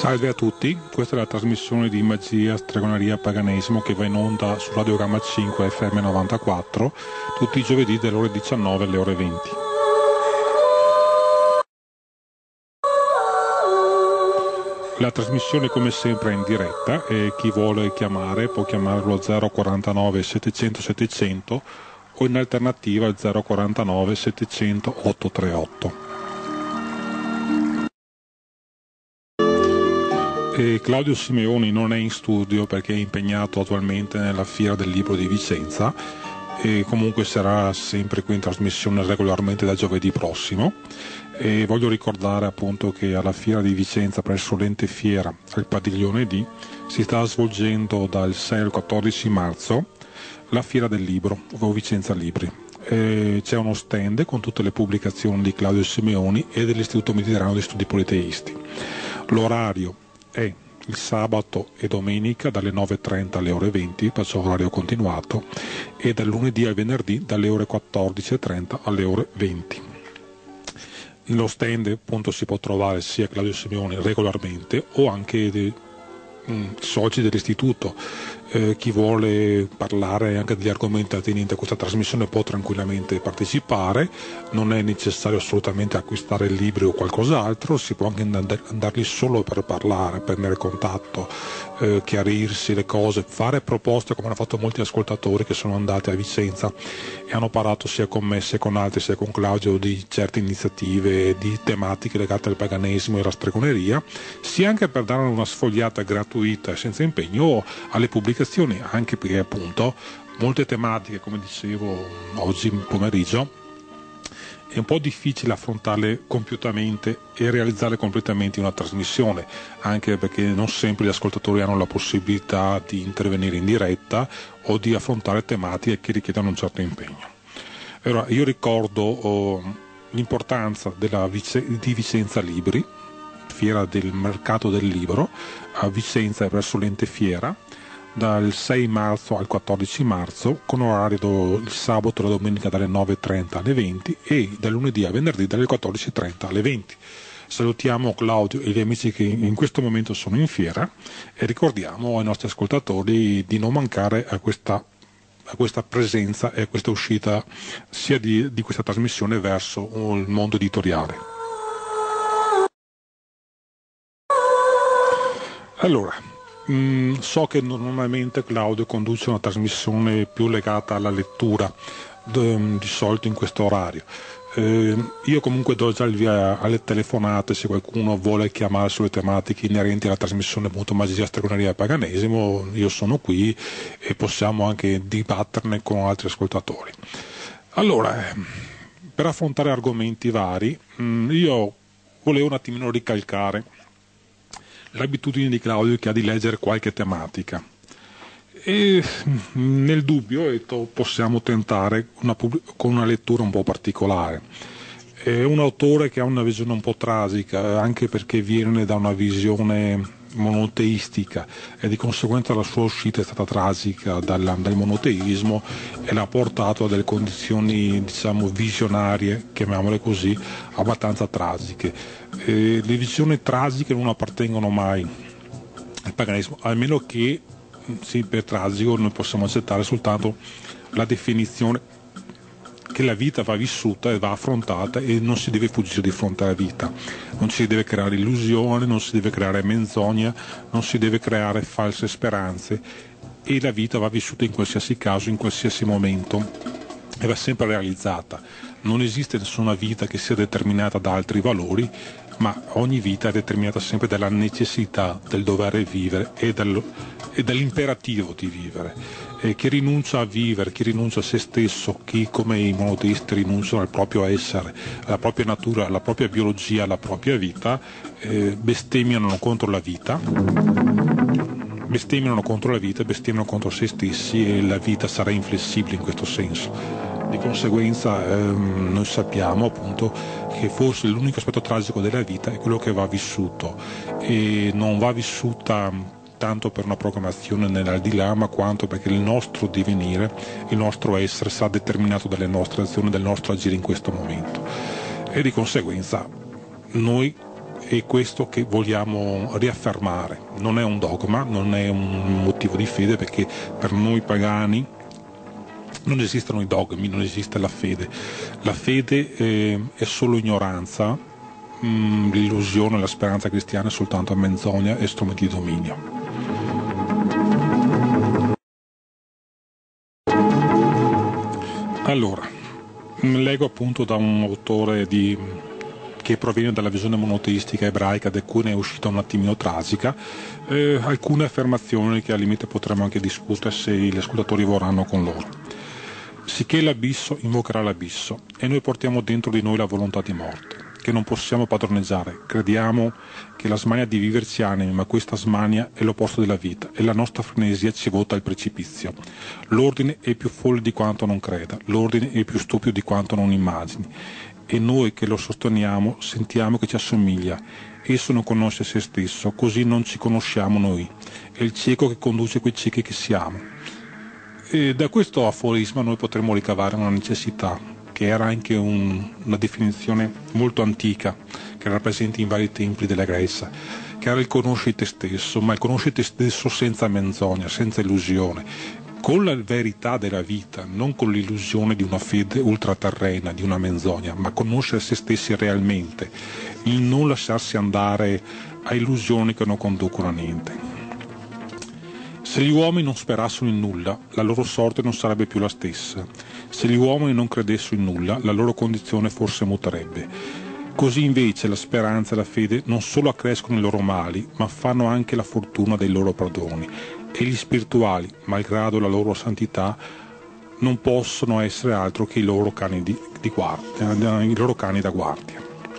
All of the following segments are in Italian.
Salve a tutti, questa è la trasmissione di Magia, Stregoneria e Paganesimo che va in onda su Radiogramma 5 FM 94 tutti i giovedì dalle ore 19 alle ore 20. La trasmissione come sempre è in diretta e chi vuole chiamare può chiamare lo 049 700 700 o in alternativa il 049 700 838. E Claudio Simeoni non è in studio perché è impegnato attualmente nella Fiera del Libro di Vicenza e comunque sarà sempre qui in trasmissione regolarmente da giovedì prossimo. E voglio ricordare appunto che alla Fiera di Vicenza presso l'Ente Fiera al Padiglione D si sta svolgendo dal 6 al 14 marzo la Fiera del Libro o Vicenza Libri. C'è uno stand con tutte le pubblicazioni di Claudio Simeoni e dell'Istituto Mediterraneo di Studi Politeisti. L'orario è il sabato e domenica dalle 9.30 alle ore 20, perciò orario continuato, e dal lunedì al venerdì dalle ore 14.30 alle ore 20. Nello stand appunto si può trovare sia Claudio Simeoni regolarmente o anche dei soci dell'istituto. Chi vuole parlare anche degli argomenti attinenti a questa trasmissione può tranquillamente partecipare, non è necessario assolutamente acquistare libri o qualcos'altro, si può anche andarli solo per parlare, prendere contatto, chiarirsi le cose, fare proposte come hanno fatto molti ascoltatori che sono andati a Vicenza e hanno parlato sia con me sia con altri, sia con Claudio, di certe iniziative, di tematiche legate al paganesimo e alla stregoneria, sia anche per dare una sfogliata gratuita e senza impegno alle pubblicazioni, anche perché appunto molte tematiche, come dicevo oggi pomeriggio, è un po' difficile affrontarle compiutamente e realizzare completamente una trasmissione, anche perché non sempre gli ascoltatori hanno la possibilità di intervenire in diretta o di affrontare tematiche che richiedono un certo impegno. Allora, io ricordo l'importanza di Vicenza Libri, fiera del mercato del libro a Vicenza e presso l'Ente Fiera, dal 6 marzo al 14 marzo, con orario il sabato e la domenica dalle 9.30 alle 20 e dal lunedì a venerdì dalle 14.30 alle 20. Salutiamo Claudio e gli amici che in questo momento sono in fiera e ricordiamo ai nostri ascoltatori di non mancare a questa presenza e a questa uscita sia di questa trasmissione verso il mondo editoriale. Allora, so che normalmente Claudio conduce una trasmissione più legata alla lettura, di solito in questo orario. Io comunque do già il via alle telefonate se qualcuno vuole chiamare sulle tematiche inerenti alla trasmissione appunto Magia, Stregoneria e Paganesimo. Io sono qui e possiamo anche dibatterne con altri ascoltatori. Allora, per affrontare argomenti vari, io volevo un attimino ricalcare l'abitudine di Claudio che ha di leggere qualche tematica e nel dubbio possiamo tentare con una lettura un po' particolare. È un autore che ha una visione un po' trasica, anche perché viene da una visione monoteistica e di conseguenza la sua uscita è stata trasica dal monoteismo e l'ha portato a delle condizioni diciamo visionarie, chiamiamole così, abbastanza trasiche. Le visioni trasiche non appartengono mai al paganesimo, almeno che sì, per trasico noi possiamo accettare soltanto la definizione che la vita va vissuta e va affrontata e non si deve fuggire di fronte alla vita, non si deve creare illusione, non si deve creare menzogna, non si deve creare false speranze e la vita va vissuta in qualsiasi caso, in qualsiasi momento e va sempre realizzata. Non esiste nessuna vita che sia determinata da altri valori, ma ogni vita è determinata sempre dalla necessità del dover vivere e dall'imperativo di vivere. Chi rinuncia a vivere, chi rinuncia a se stesso, chi come i monoteisti rinunciano al proprio essere, alla propria natura, alla propria biologia, alla propria vita, bestemmiano contro la vita, bestemmiano contro se stessi e la vita sarà inflessibile in questo senso. Di conseguenza noi sappiamo appunto che forse l'unico aspetto tragico della vita è quello che va vissuto e non va vissuta tanto per una programmazione nell'aldilà, ma quanto perché il nostro divenire, il nostro essere sarà determinato dalle nostre azioni, dal nostro agire in questo momento e di conseguenza noi è questo che vogliamo riaffermare. Non è un dogma, non è un motivo di fede, perché per noi pagani non esistono i dogmi, non esiste la fede. La fede è solo ignoranza, l'illusione, la speranza cristiana è soltanto menzogna e strumenti di dominio. Allora, leggo appunto da un autore che proviene dalla visione monoteistica ebraica, da cui ne è uscita un attimino tragica, alcune affermazioni che al limite potremmo anche discutere se gli ascoltatori vorranno con loro. Sicché l'abisso invocherà l'abisso, e noi portiamo dentro di noi la volontà di morte, che non possiamo padroneggiare. Crediamo che la smania di vivere ci animi, ma questa smania è l'opposto della vita, e la nostra frenesia ci vota al precipizio. L'ordine è più folle di quanto non creda, l'ordine è più stupido di quanto non immagini, e noi che lo sosteniamo sentiamo che ci assomiglia. Esso non conosce se stesso, così non ci conosciamo noi. È il cieco che conduce quei ciechi che siamo. E da questo aforisma noi potremmo ricavare una necessità, che era anche una definizione molto antica, che era presente in vari templi della Grecia, che era il conosci te stesso, ma il conosci te stesso senza menzogna, senza illusione, con la verità della vita, non con l'illusione di una fede ultraterrena, di una menzogna, ma conoscere se stessi realmente, il non lasciarsi andare a illusioni che non conducono a niente. Se gli uomini non sperassero in nulla, la loro sorte non sarebbe più la stessa. Se gli uomini non credessero in nulla, la loro condizione forse muterebbe. Così invece la speranza e la fede non solo accrescono i loro mali, ma fanno anche la fortuna dei loro perdoni. E gli spirituali, malgrado la loro santità, non possono essere altro che i loro cani i loro cani da guardia.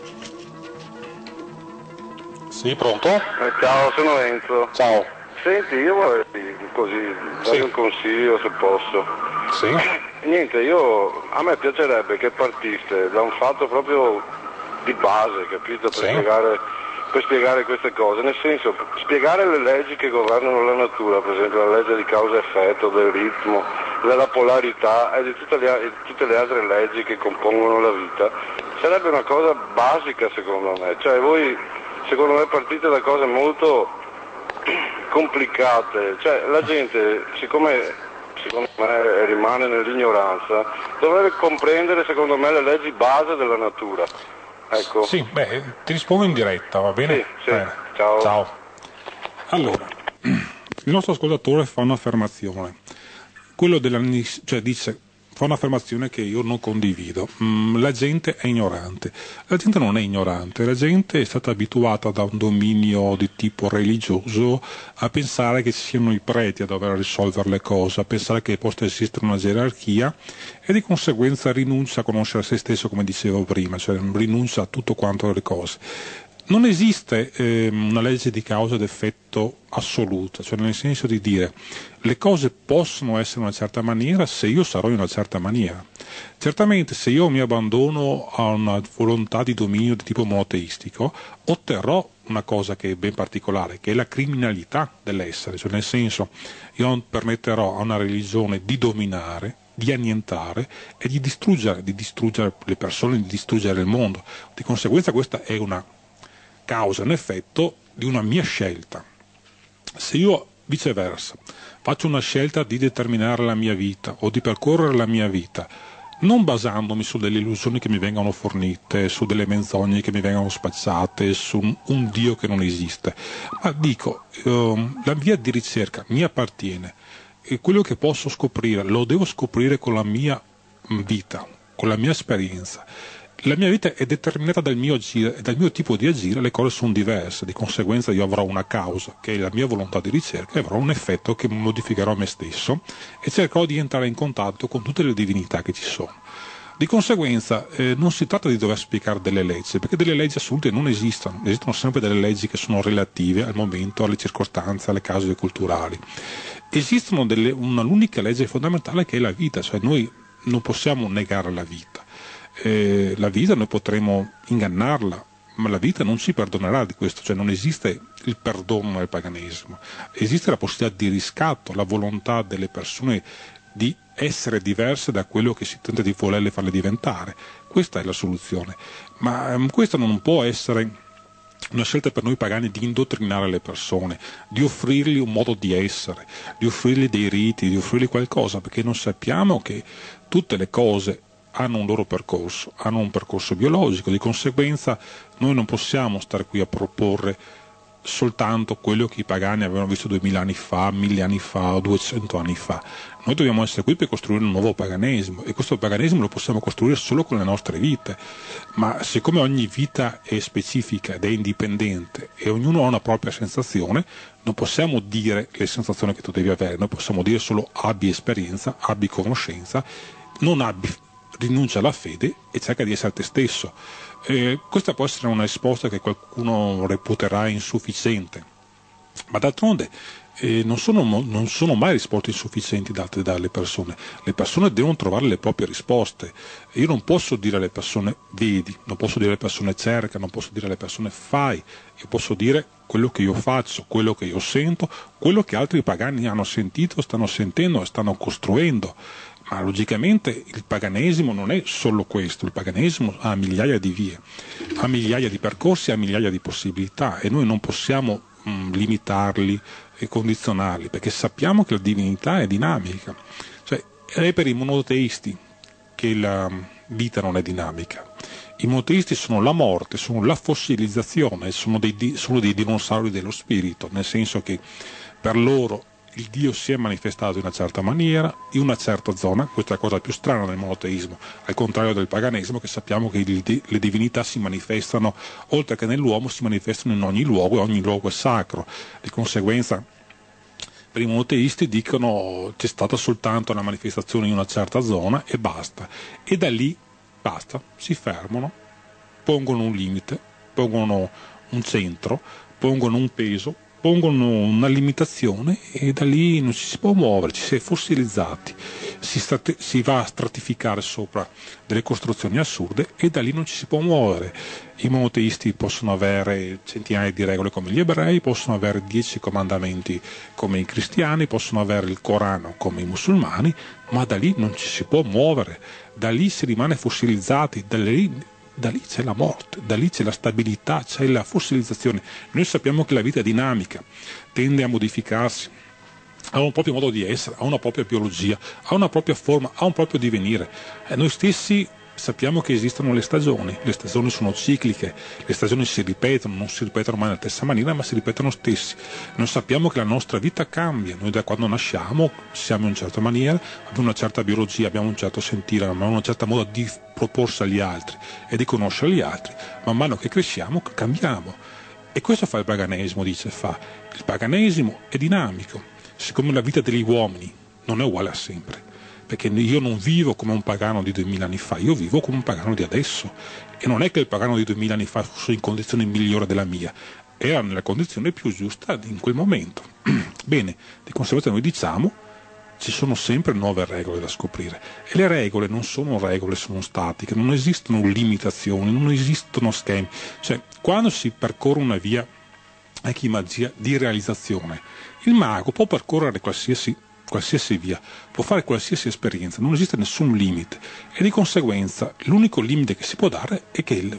Sì, pronto? Ciao, sono Enzo. Ciao. Senti, io vorrei così dare un consiglio se posso. Sì. Niente, a me piacerebbe che partiste da un fatto proprio di base, capito? Per spiegare queste cose, nel senso, spiegare le leggi che governano la natura, per esempio la legge di causa-effetto, del ritmo, della polarità e di tutte le altre leggi che compongono la vita, sarebbe una cosa basica secondo me. Cioè voi, secondo me, partite da cose molto complicate, cioè la gente, siccome secondo me rimane nell'ignoranza, dovrebbe comprendere secondo me le leggi base della natura. Ecco. Sì, ti rispondo in diretta, va bene? Sì. Ciao. Ciao. Allora, il nostro ascoltatore fa un'affermazione, dice, fa un'affermazione che io non condivido. La gente è ignorante. La gente non è ignorante, la gente è stata abituata da un dominio di tipo religioso a pensare che siano i preti a dover risolvere le cose, a pensare che possa esistere una gerarchia, e di conseguenza rinuncia a conoscere se stesso, come dicevo prima, cioè rinuncia a tutto quanto le cose. Non esiste una legge di causa ed effetto assoluta, cioè nel senso di dire le cose possono essere in una certa maniera se io sarò in una certa maniera. Certamente se io mi abbandono a una volontà di dominio di tipo monoteistico, otterrò una cosa che è ben particolare, che è la criminalità dell'essere, cioè nel senso io permetterò a una religione di dominare, di annientare e di distruggere le persone, di distruggere il mondo. Di conseguenza questa è una causa e un effetto di una mia scelta. Se io viceversa faccio una scelta di determinare la mia vita o di percorrere la mia vita non basandomi su delle illusioni che mi vengono fornite, su delle menzogne che mi vengono spacciate, su un Dio che non esiste, ma dico la via di ricerca mi appartiene e quello che posso scoprire lo devo scoprire con la mia vita, con la mia esperienza. La mia vita è determinata dal mio agire e dal mio tipo di agire le cose sono diverse, di conseguenza io avrò una causa che è la mia volontà di ricerca e avrò un effetto che modificherò me stesso e cercherò di entrare in contatto con tutte le divinità che ci sono. Di conseguenza non si tratta di dover spiegare delle leggi, perché delle leggi assolute non esistono sempre delle leggi che sono relative al momento, alle circostanze, alle cause culturali. Esistono un'unica legge fondamentale che è la vita, cioè noi non possiamo negare la vita. La vita noi potremo ingannarla, ma la vita non ci perdonerà di questo, cioè non esiste il perdono nel paganesimo, esiste la possibilità di riscatto, la volontà delle persone di essere diverse da quello che si tenta di volerle farle diventare. Questa è la soluzione, ma questo non può essere una scelta per noi pagani di indottrinare le persone, di offrirgli un modo di essere, di offrirgli dei riti, di offrirgli qualcosa, perché non sappiamo che tutte le cose hanno un loro percorso, hanno un percorso biologico, di conseguenza noi non possiamo stare qui a proporre soltanto quello che i pagani avevano visto 2000 anni fa, 1000 anni fa o 200 anni fa. Noi dobbiamo essere qui per costruire un nuovo paganesimo, e questo paganesimo lo possiamo costruire solo con le nostre vite, ma siccome ogni vita è specifica ed è indipendente e ognuno ha una propria sensazione, non possiamo dire le sensazioni che tu devi avere, noi possiamo dire solo abbi esperienza, abbi conoscenza, non abbi, rinuncia alla fede e cerca di essere te stesso. Questa può essere una risposta che qualcuno reputerà insufficiente, ma d'altronde non sono mai risposte insufficienti date dalle persone. Le persone devono trovare le proprie risposte. Io non posso dire alle persone vedi, non posso dire alle persone cerca, non posso dire alle persone fai. Io posso dire quello che io faccio, quello che io sento, quello che altri pagani hanno sentito, stanno sentendo e stanno costruendo. Ma logicamente il paganesimo non è solo questo, il paganesimo ha migliaia di vie, ha migliaia di percorsi, ha migliaia di possibilità, e noi non possiamo limitarli e condizionarli, perché sappiamo che la divinità è dinamica. Cioè, è per i monoteisti che la vita non è dinamica. I monoteisti sono la morte, sono la fossilizzazione, sono dei dinosauri dello spirito, nel senso che per loro il Dio si è manifestato in una certa maniera, in una certa zona. Questa è la cosa più strana del monoteismo, al contrario del paganesimo, che sappiamo che le divinità si manifestano, oltre che nell'uomo, si manifestano in ogni luogo, e ogni luogo è sacro. Di conseguenza, per i monoteisti dicono c'è stata soltanto una manifestazione in una certa zona e basta, e da lì basta, si fermano, pongono un limite, pongono un centro, pongono un peso, pongono una limitazione, e da lì non ci si può muovere, ci si è fossilizzati, si va a stratificare sopra delle costruzioni assurde, e da lì non ci si può muovere. I monoteisti possono avere centinaia di regole come gli ebrei, possono avere 10 comandamenti come i cristiani, possono avere il Corano come i musulmani, ma da lì non ci si può muovere, da lì si rimane fossilizzati, da lì c'è la morte, da lì c'è la stabilità, c'è la fossilizzazione. Noi sappiamo che la vita è dinamica, tende a modificarsi, ha un proprio modo di essere, ha una propria biologia, ha una propria forma, ha un proprio divenire. Noi stessi sappiamo che esistono le stagioni sono cicliche, le stagioni si ripetono, non si ripetono mai nella stessa maniera, ma si ripetono stessi. Noi sappiamo che la nostra vita cambia, noi da quando nasciamo siamo in una certa maniera, abbiamo una certa biologia, abbiamo un certo sentire, abbiamo una certa modo di proporsi agli altri e di conoscere gli altri. Man mano che cresciamo cambiamo, e questo fa il paganesimo, il paganesimo è dinamico, siccome la vita degli uomini non è uguale a sempre, perché io non vivo come un pagano di 2000 anni fa, io vivo come un pagano di adesso, e non è che il pagano di 2000 anni fa fosse in condizione migliore della mia, era nella condizione più giusta in quel momento. Bene, di conseguenza noi diciamo ci sono sempre nuove regole da scoprire, e le regole non sono regole, sono statiche, non esistono limitazioni, non esistono schemi. Cioè, quando si percorre una via anche in magia di realizzazione, il mago può percorrere qualsiasi via, può fare qualsiasi esperienza, non esiste nessun limite, e di conseguenza l'unico limite che si può dare è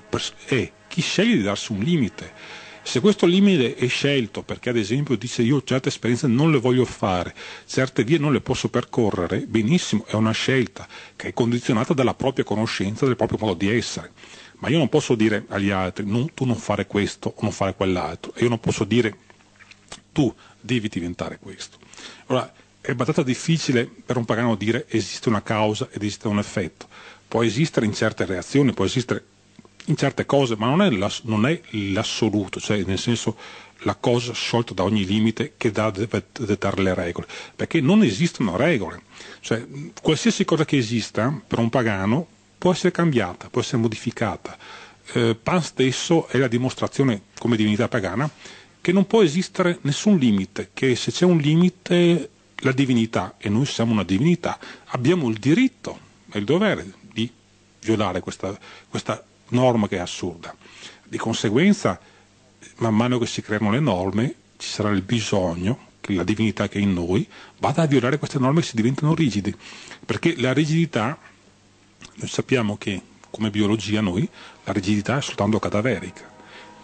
chi sceglie di darsi un limite. Se questo limite è scelto perché, ad esempio, dice io certe esperienze non le voglio fare, certe vie non le posso percorrere, benissimo, è una scelta che è condizionata dalla propria conoscenza, dal proprio modo di essere. Ma io non posso dire agli altri tu non fare questo o non fare quell'altro, e io non posso dire tu devi diventare questo. Allora, è abbastanza difficile per un pagano dire esiste una causa ed esiste un effetto. Può esistere in certe reazioni, può esistere in certe cose, ma non è l'assoluto, cioè nel senso la cosa sciolta da ogni limite che deve dettare le regole, perché non esistono regole. Cioè, qualsiasi cosa che esista per un pagano può essere cambiata, può essere modificata. Pan stesso è la dimostrazione, come divinità pagana, che non può esistere nessun limite, che se c'è un limite la divinità, e noi siamo una divinità, abbiamo il diritto e il dovere di violare questa norma che è assurda. Di conseguenza, man mano che si creano le norme, ci sarà il bisogno che la divinità che è in noi vada a violare queste norme e si diventano rigidi, perché la rigidità, noi sappiamo che come biologia la rigidità è soltanto cadaverica,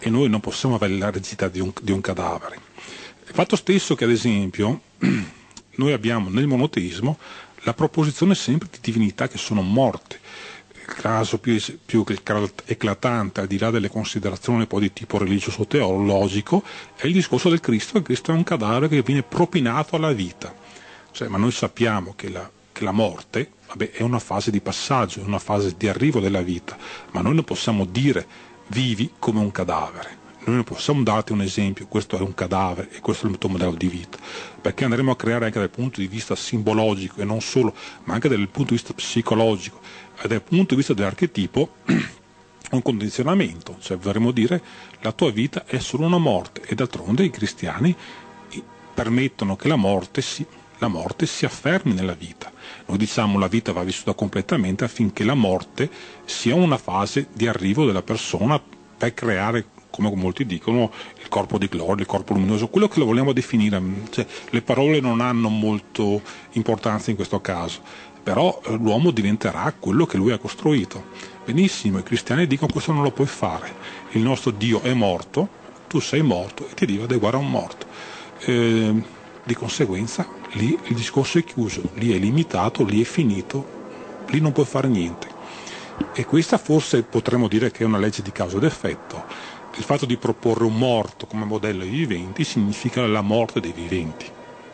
e noi non possiamo avere la rigidità di un cadavere. Il fatto stesso che, ad esempio, noi abbiamo nel monoteismo la proposizione sempre di divinità che sono morte. Il caso più eclatante, al di là delle considerazioni poi di tipo religioso teologico, è il discorso del Cristo. Il Cristo è un cadavere che viene propinato alla vita. Ma noi sappiamo che la morte è una fase di passaggio, è una fase di arrivo della vita, ma noi non possiamo dire vivi come un cadavere. Noi non possiamo darti un esempio, questo è un cadavere e questo è il tuo modello di vita, perché andremo a creare anche dal punto di vista simbologico e non solo, ma anche dal punto di vista psicologico e dal punto di vista dell'archetipo un condizionamento, vorremmo dire la tua vita è solo una morte, e d'altronde i cristiani permettono che la morte si affermi nella vita. Noi diciamo la vita va vissuta completamente affinché la morte sia una fase di arrivo della persona per creare, come molti dicono, il corpo di gloria, il corpo luminoso, quello che lo vogliamo definire. Le parole non hanno molto importanza in questo caso, però l'uomo diventerà quello che lui ha costruito. Benissimo, i cristiani dicono questo non lo puoi fare, il nostro Dio è morto, tu sei morto e ti devi adeguare a un morto. Di conseguenza lì il discorso è chiuso, lì è limitato, lì è finito, lì non puoi fare niente. E questa forse potremmo dire che è una legge di causa ed effetto. Il fatto di proporre un morto come modello ai viventi significa la morte dei viventi.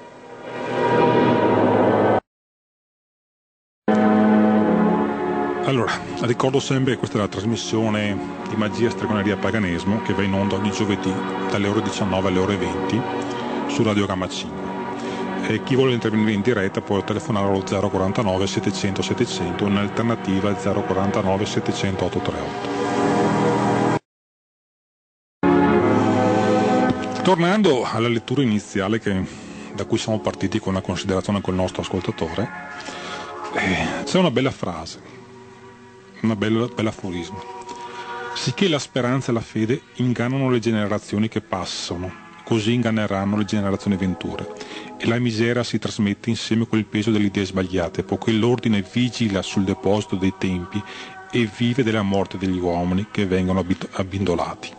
Allora, ricordo sempre che questa è la trasmissione di Magia, Stregoneria e Paganesimo che va in onda ogni giovedì dalle ore 19 alle ore 20 su Radio Gamma 5. E chi vuole intervenire in diretta può telefonare allo 049 700 700, in alternativa 049 700 838. Tornando alla lettura iniziale da cui siamo partiti con una considerazione col nostro ascoltatore, c'è una bella frase, una bella aforisma. Sicché la speranza e la fede ingannano le generazioni che passano, così inganneranno le generazioni venture, e la miseria si trasmette insieme con il peso delle idee sbagliate, poiché l'ordine vigila sul deposito dei tempi e vive della morte degli uomini che vengono abbindolati.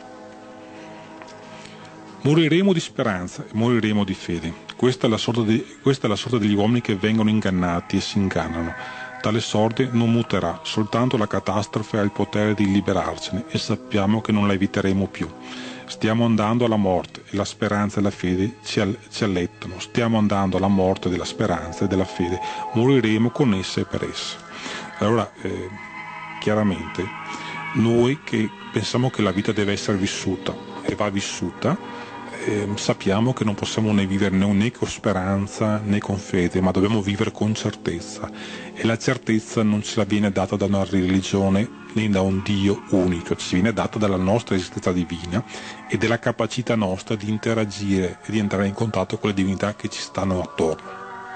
Moriremo di speranza e moriremo di fede. Questa è la sorte degli uomini che vengono ingannati e si ingannano. Tale sorte non muterà, soltanto la catastrofe ha il potere di liberarcene e sappiamo che non la eviteremo più. Stiamo andando alla morte e la speranza e la fede ci allettano. Stiamo andando alla morte della speranza e della fede. Moriremo con esse e per esse. Allora, chiaramente, noi che pensiamo che la vita deve essere vissuta e va vissuta, sappiamo che non possiamo né vivere né con speranza né con fede, ma dobbiamo vivere con certezza, e la certezza non ce la viene data da una religione né da un Dio unico, ci viene data dalla nostra esistenza divina e della capacità nostra di interagire e di entrare in contatto con le divinità che ci stanno attorno.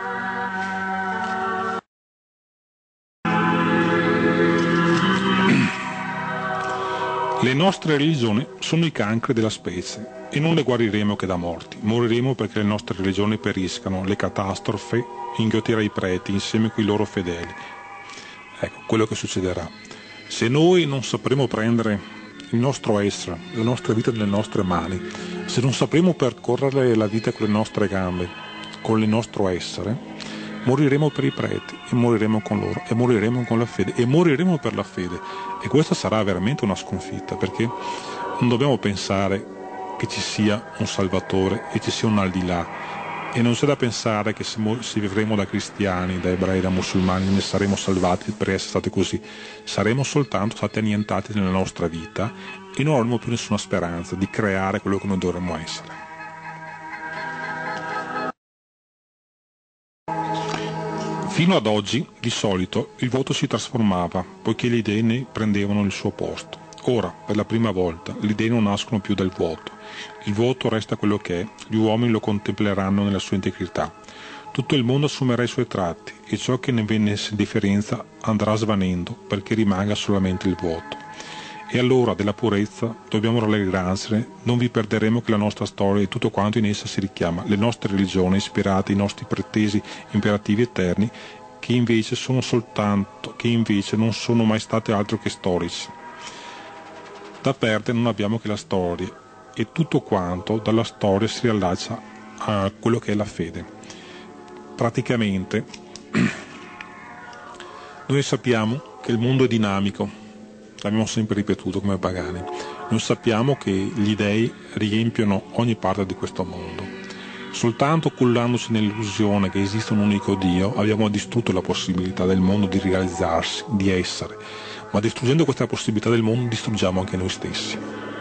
Le nostre religioni sono i cancri della specie e non le guariremo che da morti. Moriremo perché le nostre religioni periscano, le catastrofe inghiottirà i preti insieme con i loro fedeli. Ecco, quello che succederà. Se noi non sapremo prendere il nostro essere, la nostra vita nelle nostre mani, se non sapremo percorrere la vita con le nostre gambe, con il nostro essere, moriremo per i preti e moriremo con loro e moriremo con la fede e moriremo per la fede, e questa sarà veramente una sconfitta, perché non dobbiamo pensare che ci sia un Salvatore e ci sia un al di là, e non c'è da pensare che se vivremo da cristiani, da ebrei, da musulmani ne saremo salvati per essere stati così. Saremo soltanto stati annientati nella nostra vita e non avremo più nessuna speranza di creare quello che noi dovremmo essere. Fino ad oggi, di solito, il voto si trasformava, poiché le idee ne prendevano il suo posto. Ora, per la prima volta, le idee non nascono più dal voto. Il voto resta quello che è, gli uomini lo contempleranno nella sua integrità. Tutto il mondo assumerà i suoi tratti, e ciò che ne venne differenza andrà svanendo, perché rimanga solamente il voto. E allora, della purezza, dobbiamo rallegrarcene, non vi perderemo che la nostra storia e tutto quanto in essa si richiama, le nostre religioni ispirate ai nostri pretesi imperativi eterni, che invece non sono mai state altro che storici. Da perdere non abbiamo che la storia, e tutto quanto dalla storia si riallaccia a quello che è la fede. Praticamente noi sappiamo che il mondo è dinamico, l'abbiamo sempre ripetuto come pagani. Noi sappiamo che gli dei riempiono ogni parte di questo mondo. Soltanto cullandoci nell'illusione che esiste un unico Dio, abbiamo distrutto la possibilità del mondo di realizzarsi, di essere. Ma distruggendo questa possibilità del mondo, distruggiamo anche noi stessi.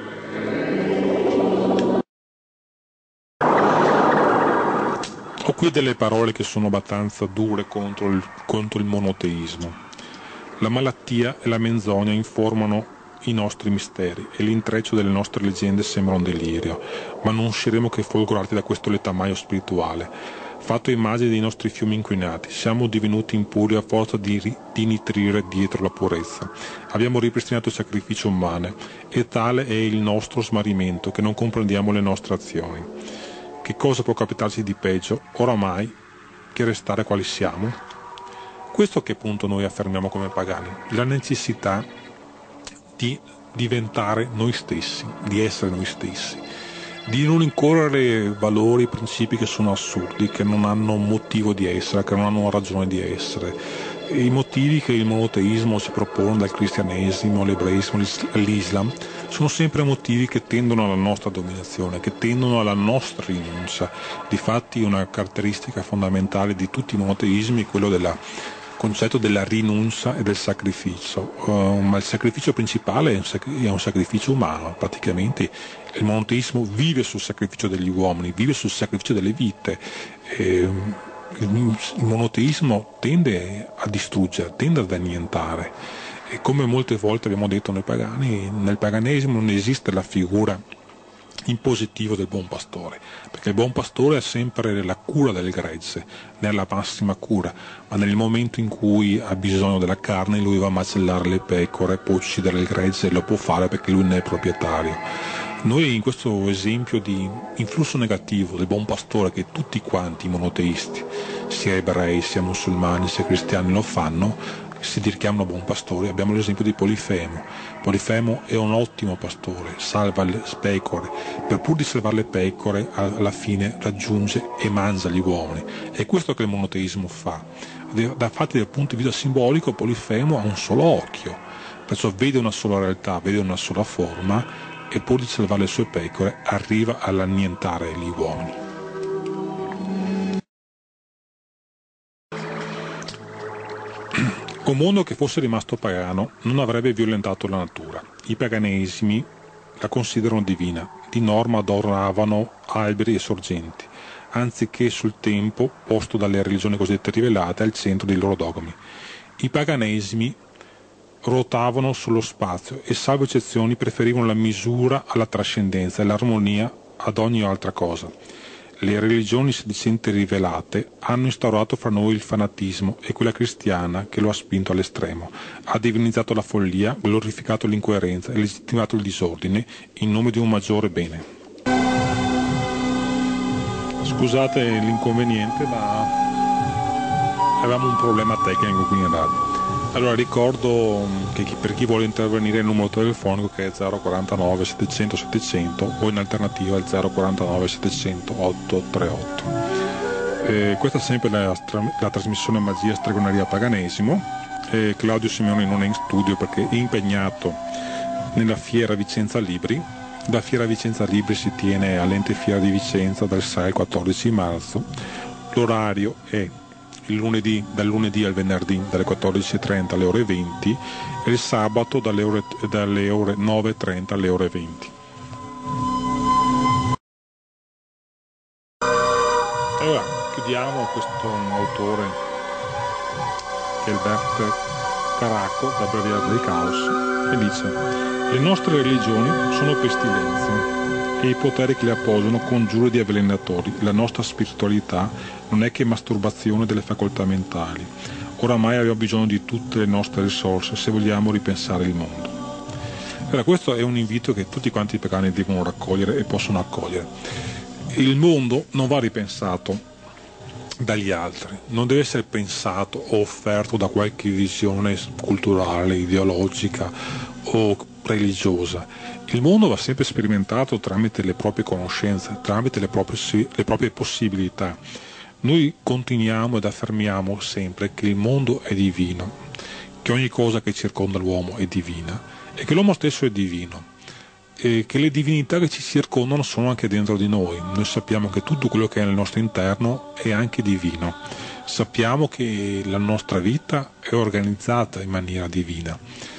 Ho qui delle parole che sono abbastanza dure contro il monoteismo. La malattia e la menzogna informano i nostri misteri e l'intreccio delle nostre leggende sembra un delirio, ma non usciremo che folgorati da questo letamaio spirituale. Fatto immagine dei nostri fiumi inquinati, siamo divenuti impuri a forza di nitrire dietro la purezza. Abbiamo ripristinato il sacrificio umano e tale è il nostro smarrimento che non comprendiamo le nostre azioni. Che cosa può capitarci di peggio, oramai, che restare quali siamo? Questo a che punto noi affermiamo come pagani? La necessità di diventare noi stessi, di essere noi stessi, di non incorrere valori, principi che sono assurdi, che non hanno motivo di essere, che non hanno ragione di essere. I motivi che il monoteismo ci propone, dal cristianesimo all'ebraismo all'Islam, sono sempre motivi che tendono alla nostra dominazione, che tendono alla nostra rinuncia. Difatti una caratteristica fondamentale di tutti i monoteismi è quello del concetto della rinuncia e del sacrificio, ma il sacrificio principale è un sacrificio umano. Praticamente il monoteismo vive sul sacrificio degli uomini, vive sul sacrificio delle vite. Il monoteismo tende a distruggere, tende ad annientare, e come molte volte abbiamo detto noi pagani, nel paganesimo non esiste la figura in positivo del buon pastore, perché il buon pastore ha sempre la cura del gregge, nella massima cura, ma nel momento in cui ha bisogno della carne lui va a macellare le pecore, può uccidere il gregge e lo può fare perché lui ne è proprietario. Noi in questo esempio di influsso negativo del buon pastore che tutti quanti i monoteisti, sia ebrei, sia musulmani, sia cristiani lo fanno, si richiamano buon pastore, abbiamo l'esempio di Polifemo. Polifemo è un ottimo pastore, salva le pecore, per pur di salvare le pecore alla fine raggiunge e mangia gli uomini. È questo che il monoteismo fa. Infatti dal punto di vista simbolico Polifemo ha un solo occhio, perciò vede una sola realtà, vede una sola forma, e pur di salvare le sue pecore arriva all'annientare gli uomini. Un mondo che fosse rimasto pagano non avrebbe violentato la natura. I paganesimi la considerano divina, di norma adoravano alberi e sorgenti, anziché sul tempo posto dalle religioni cosiddette rivelate al centro dei loro dogmi. I paganesimi ruotavano sullo spazio e, salvo eccezioni, preferivano la misura alla trascendenza e l'armonia ad ogni altra cosa. Le religioni sedicenti rivelate hanno instaurato fra noi il fanatismo e quella cristiana che lo ha spinto all'estremo, ha divinizzato la follia, glorificato l'incoerenza e legittimato il disordine in nome di un maggiore bene. Scusate l'inconveniente, ma avevamo un problema tecnico qui in radio. Allora ricordo che per chi vuole intervenire il numero telefonico che è 049 700 700 o in alternativa il 049 700 838. Questa è sempre la trasmissione Magia, Stregoneria, Paganesimo. Claudio Simeoni non è in studio perché è impegnato nella Fiera Vicenza Libri. La Fiera Vicenza Libri si tiene all'Ente Fiera di Vicenza dal 6 al 14 marzo. L'orario è dal lunedì al venerdì dalle 14.30 alle ore 20 e il sabato dalle ore 9.30 alle ore 20. E ora chiudiamo questo autore che è Albert Caracco, da Breviario del Caos, e dice: le nostre religioni sono pestilenze e i poteri che le appoggiano congiuri di avvelenatori. La nostra spiritualità non è che masturbazione delle facoltà mentali. Oramai abbiamo bisogno di tutte le nostre risorse se vogliamo ripensare il mondo. Allora, questo è un invito che tutti quanti i pagani devono raccogliere e possono accogliere. Il mondo non va ripensato dagli altri, non deve essere pensato o offerto da qualche visione culturale, ideologica o religiosa. Il mondo va sempre sperimentato tramite le proprie conoscenze, tramite le proprie possibilità. Noi continuiamo ed affermiamo sempre che il mondo è divino, che ogni cosa che circonda l'uomo è divina e che l'uomo stesso è divino, e che le divinità che ci circondano sono anche dentro di noi. Noi sappiamo che tutto quello che è nel nostro interno è anche divino. Sappiamo che la nostra vita è organizzata in maniera divina.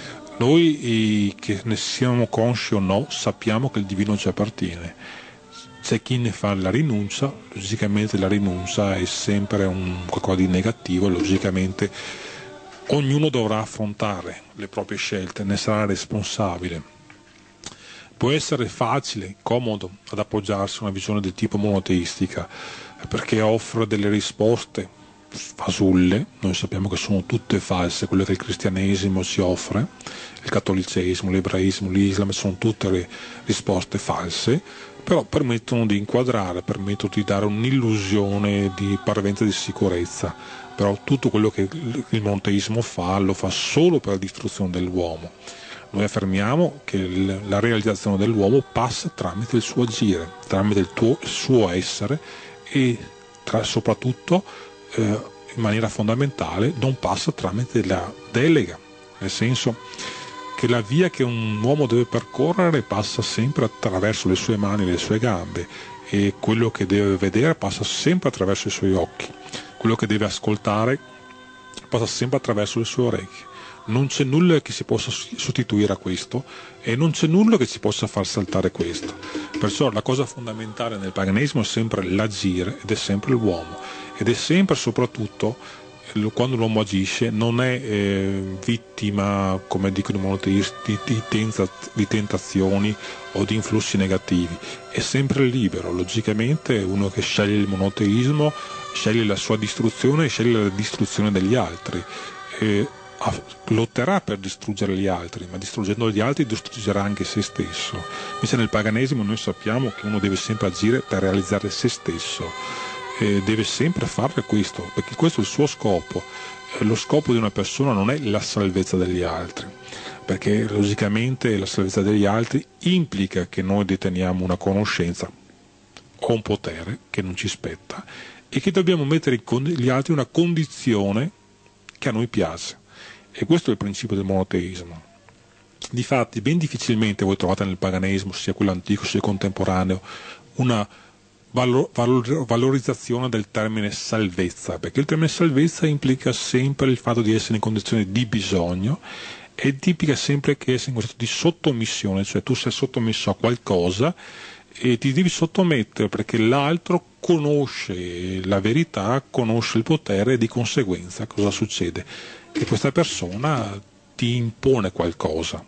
Noi, che ne siamo consci o no, sappiamo che il divino ci appartiene. C'è chi ne fa la rinuncia, logicamente la rinuncia è sempre qualcosa di negativo, logicamente ognuno dovrà affrontare le proprie scelte, ne sarà responsabile. Può essere facile, comodo ad appoggiarsi a una visione del tipo monoteistica, perché offre delle risposte fasulle. Noi sappiamo che sono tutte false, quello che il cristianesimo ci offre, il cattolicesimo, l'ebraismo, l'Islam, sono tutte risposte false, però permettono di inquadrare, permettono di dare un'illusione di parvenza di sicurezza. Però tutto quello che il monoteismo fa, lo fa solo per la distruzione dell'uomo. Noi affermiamo che la realizzazione dell'uomo passa tramite il suo agire, tramite il suo essere e soprattutto in maniera fondamentale non passa tramite la delega, nel senso che la via che un uomo deve percorrere passa sempre attraverso le sue mani e le sue gambe, e quello che deve vedere passa sempre attraverso i suoi occhi, quello che deve ascoltare passa sempre attraverso le sue orecchie. Non c'è nulla che si possa sostituire a questo e non c'è nulla che ci possa far saltare questo. Perciò la cosa fondamentale nel paganesimo è sempre l'agire, ed è sempre l'uomo, ed è sempre soprattutto quando l'uomo agisce non è vittima, come dicono i monoteisti, di tentazioni o di influssi negativi, è sempre libero. Logicamente uno che sceglie il monoteismo sceglie la sua distruzione e sceglie la distruzione degli altri, lotterà per distruggere gli altri, ma distruggendo gli altri distruggerà anche se stesso. Invece nel paganesimo noi sappiamo che uno deve sempre agire per realizzare se stesso, deve sempre fare questo, perché questo è il suo scopo. Lo scopo di una persona non è la salvezza degli altri, perché logicamente la salvezza degli altri implica che noi deteniamo una conoscenza o un potere che non ci spetta e che dobbiamo mettere gli altri in una condizione che a noi piace. E questo è il principio del monoteismo. Difatti ben difficilmente voi trovate nel paganesimo, sia quello antico sia contemporaneo, una valorizzazione del termine salvezza, perché il termine salvezza implica sempre il fatto di essere in condizione di bisogno e implica sempre che essere in condizione di sottomissione, cioè tu sei sottomesso a qualcosa e ti devi sottomettere perché l'altro conosce la verità, conosce il potere e di conseguenza cosa succede? Che questa persona ti impone qualcosa.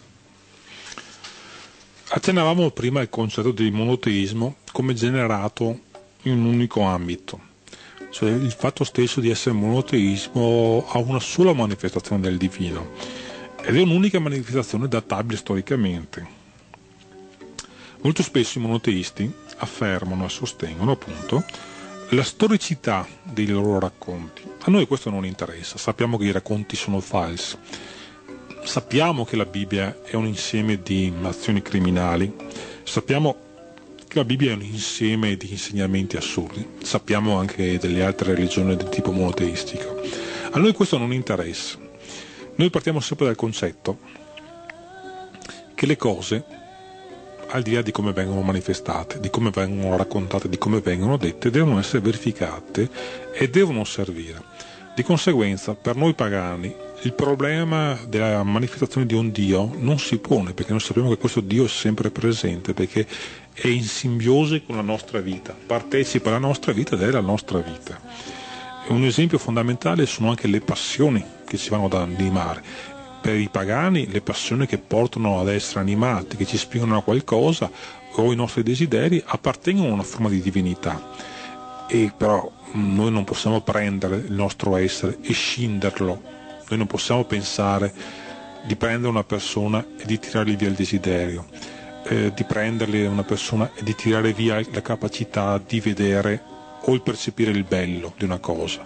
Accennavamo prima al concetto di monoteismo come generato in un unico ambito, cioè il fatto stesso di essere monoteismo ha una sola manifestazione del divino ed è un'unica manifestazione databile storicamente. Molto spesso i monoteisti affermano e sostengono appunto la storicità dei loro racconti. A noi questo non interessa, sappiamo che i racconti sono falsi, sappiamo che la Bibbia è un insieme di azioni criminali, sappiamo che la Bibbia è un insieme di insegnamenti assurdi, sappiamo anche delle altre religioni del tipo monoteistico. A noi questo non interessa. Noi partiamo sempre dal concetto che le cose, al di là di come vengono manifestate, di come vengono raccontate, di come vengono dette, devono essere verificate e devono servire. Di conseguenza, per noi pagani, il problema della manifestazione di un Dio non si pone, perché noi sappiamo che questo Dio è sempre presente, perché è in simbiosi con la nostra vita, partecipa alla nostra vita ed è la nostra vita. E un esempio fondamentale sono anche le passioni che ci vanno ad animare. Per i pagani le passioni che portano ad essere animati, che ci spingono a qualcosa, o i nostri desideri, appartengono a una forma di divinità. E però noi non possiamo prendere il nostro essere e scinderlo. Noi non possiamo pensare di prendere una persona e di tirargli via il desiderio, di prenderli una persona e di tirare via la capacità di vedere o il percepire il bello di una cosa,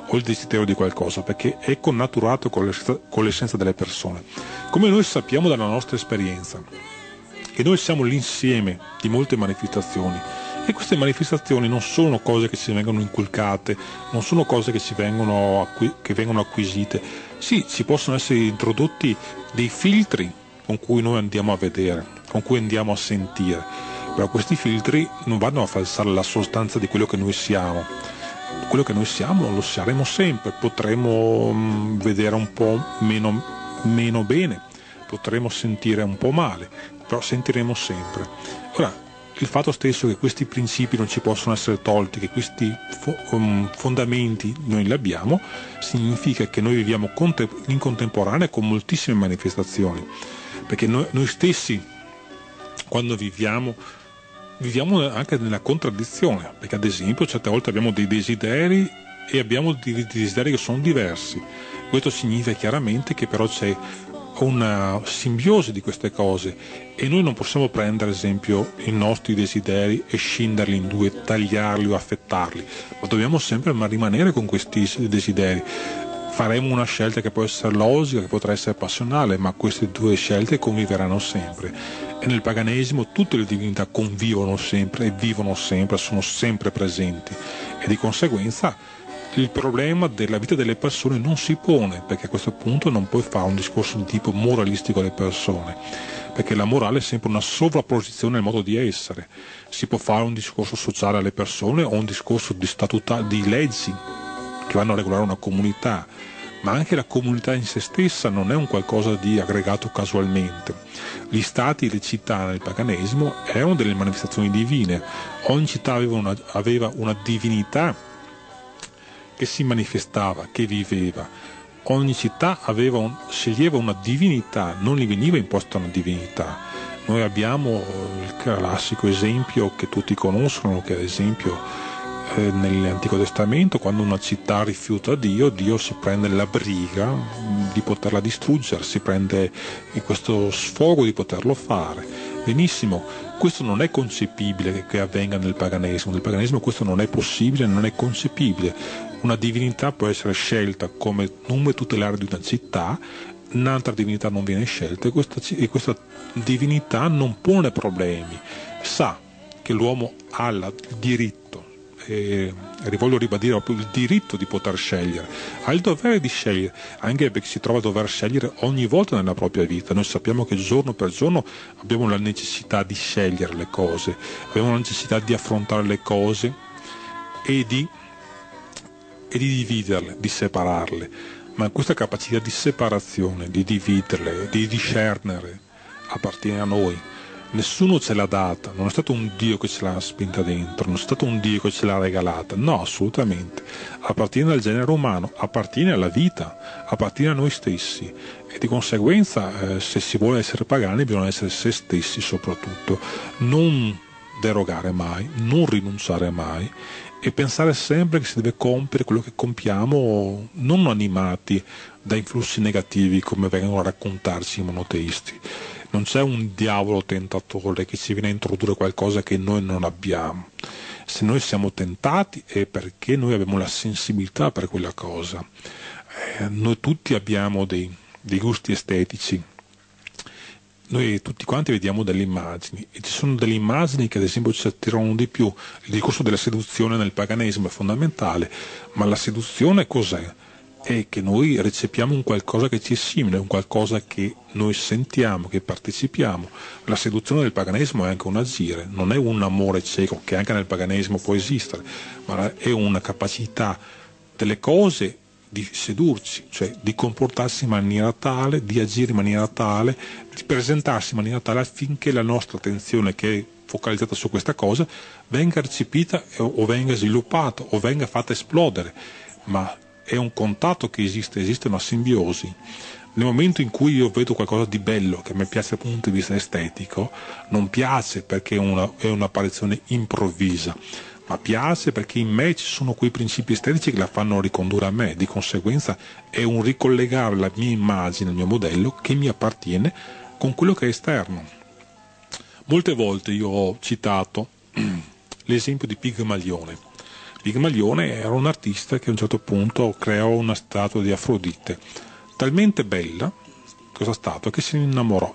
o il desiderio di qualcosa, perché è connaturato con l'essenza delle persone. Come noi sappiamo dalla nostra esperienza, che noi siamo l'insieme di molte manifestazioni, e queste manifestazioni non sono cose che ci vengono inculcate, non sono cose che vengono acquisite. Sì, ci possono essere introdotti dei filtri con cui noi andiamo a vedere, con cui andiamo a sentire, però questi filtri non vanno a falsare la sostanza di quello che noi siamo. Quello che noi siamo lo saremo sempre, potremo vedere un po' meno bene, potremo sentire un po' male, però sentiremo sempre. Ora, il fatto stesso che questi principi non ci possono essere tolti, che questi fondamenti noi li abbiamo, significa che noi viviamo in contemporanea con moltissime manifestazioni, perché noi stessi, quando viviamo anche nella contraddizione, perché ad esempio certe volte abbiamo dei desideri e abbiamo dei desideri che sono diversi. Questo significa chiaramente che però c'è una simbiosi di queste cose, e noi non possiamo prendere ad esempio i nostri desideri e scinderli in due, tagliarli o affettarli, ma dobbiamo sempre rimanere con questi desideri. Faremo una scelta che può essere logica, che potrà essere passionale, ma queste due scelte conviveranno sempre. E nel paganesimo tutte le divinità convivono sempre e vivono sempre, sono sempre presenti, e di conseguenza il problema della vita delle persone non si pone, perché a questo punto non puoi fare un discorso di tipo moralistico alle persone, perché la morale è sempre una sovrapposizione del modo di essere. Si può fare un discorso sociale alle persone o un discorso di leggi che vanno a regolare una comunità, ma anche la comunità in se stessa non è un qualcosa di aggregato casualmente. Gli stati e le città nel paganesimo erano delle manifestazioni divine, ogni città aveva una divinità che si manifestava, che viveva. Ogni città sceglieva una divinità, non gli veniva imposta una divinità. Noi abbiamo il classico esempio che tutti conoscono, che ad esempio nell'Antico Testamento, quando una città rifiuta Dio, Dio si prende la briga di poterla distruggere, si prende questo sfogo di poterlo fare. Benissimo, questo non è concepibile che avvenga nel paganesimo questo non è possibile, non è concepibile. Una divinità può essere scelta come nome tutelare di una città, un'altra divinità non viene scelta, e questa divinità non pone problemi, sa che l'uomo ha il diritto, e voglio ribadire proprio il diritto di poter scegliere, ha il dovere di scegliere, anche perché si trova a dover scegliere ogni volta nella propria vita. Noi sappiamo che giorno per giorno abbiamo la necessità di scegliere le cose, abbiamo la necessità di affrontare le cose e di dividerle, di separarle, ma questa capacità di separazione, di dividerle, di discernere appartiene a noi. Nessuno ce l'ha data, non è stato un Dio che ce l'ha spinta dentro, non è stato un Dio che ce l'ha regalata, no, assolutamente. Appartiene al genere umano, appartiene alla vita, appartiene a noi stessi, e di conseguenza se si vuole essere pagani bisogna essere se stessi soprattutto, non derogare mai, non rinunciare mai, e pensare sempre che si deve compiere quello che compiamo, non animati da influssi negativi come vengono a raccontarci i monoteisti. Non c'è un diavolo tentatore che ci viene a introdurre qualcosa che noi non abbiamo. Se noi siamo tentati è perché noi abbiamo la sensibilità per quella cosa. Noi tutti abbiamo dei gusti estetici. Noi tutti quanti vediamo delle immagini, e ci sono delle immagini che ad esempio ci attirano di più. Il discorso della seduzione nel paganesimo è fondamentale, ma la seduzione cos'è? È che noi recepiamo un qualcosa che ci è simile, un qualcosa che noi sentiamo, che partecipiamo. La seduzione del paganesimo è anche un agire, non è un amore cieco che anche nel paganesimo può esistere, ma è una capacità delle cose di sedurci, cioè di comportarsi in maniera tale, di agire in maniera tale, di presentarsi in maniera tale affinché la nostra attenzione, che è focalizzata su questa cosa, venga recepita o venga sviluppata o venga fatta esplodere. Ma è un contatto che esiste una simbiosi. Nel momento in cui io vedo qualcosa di bello che mi piace dal punto di vista estetico, non piace perché è un'apparizione improvvisa, ma piace perché in me ci sono quei principi estetici che la fanno ricondurre a me. Di conseguenza è un ricollegare la mia immagine, il mio modello, che mi appartiene, con quello che è esterno. Molte volte io ho citato l'esempio di Pigmalione. Pigmalione era un artista che a un certo punto creò una statua di Afrodite, talmente bella questa statua che se ne innamorò.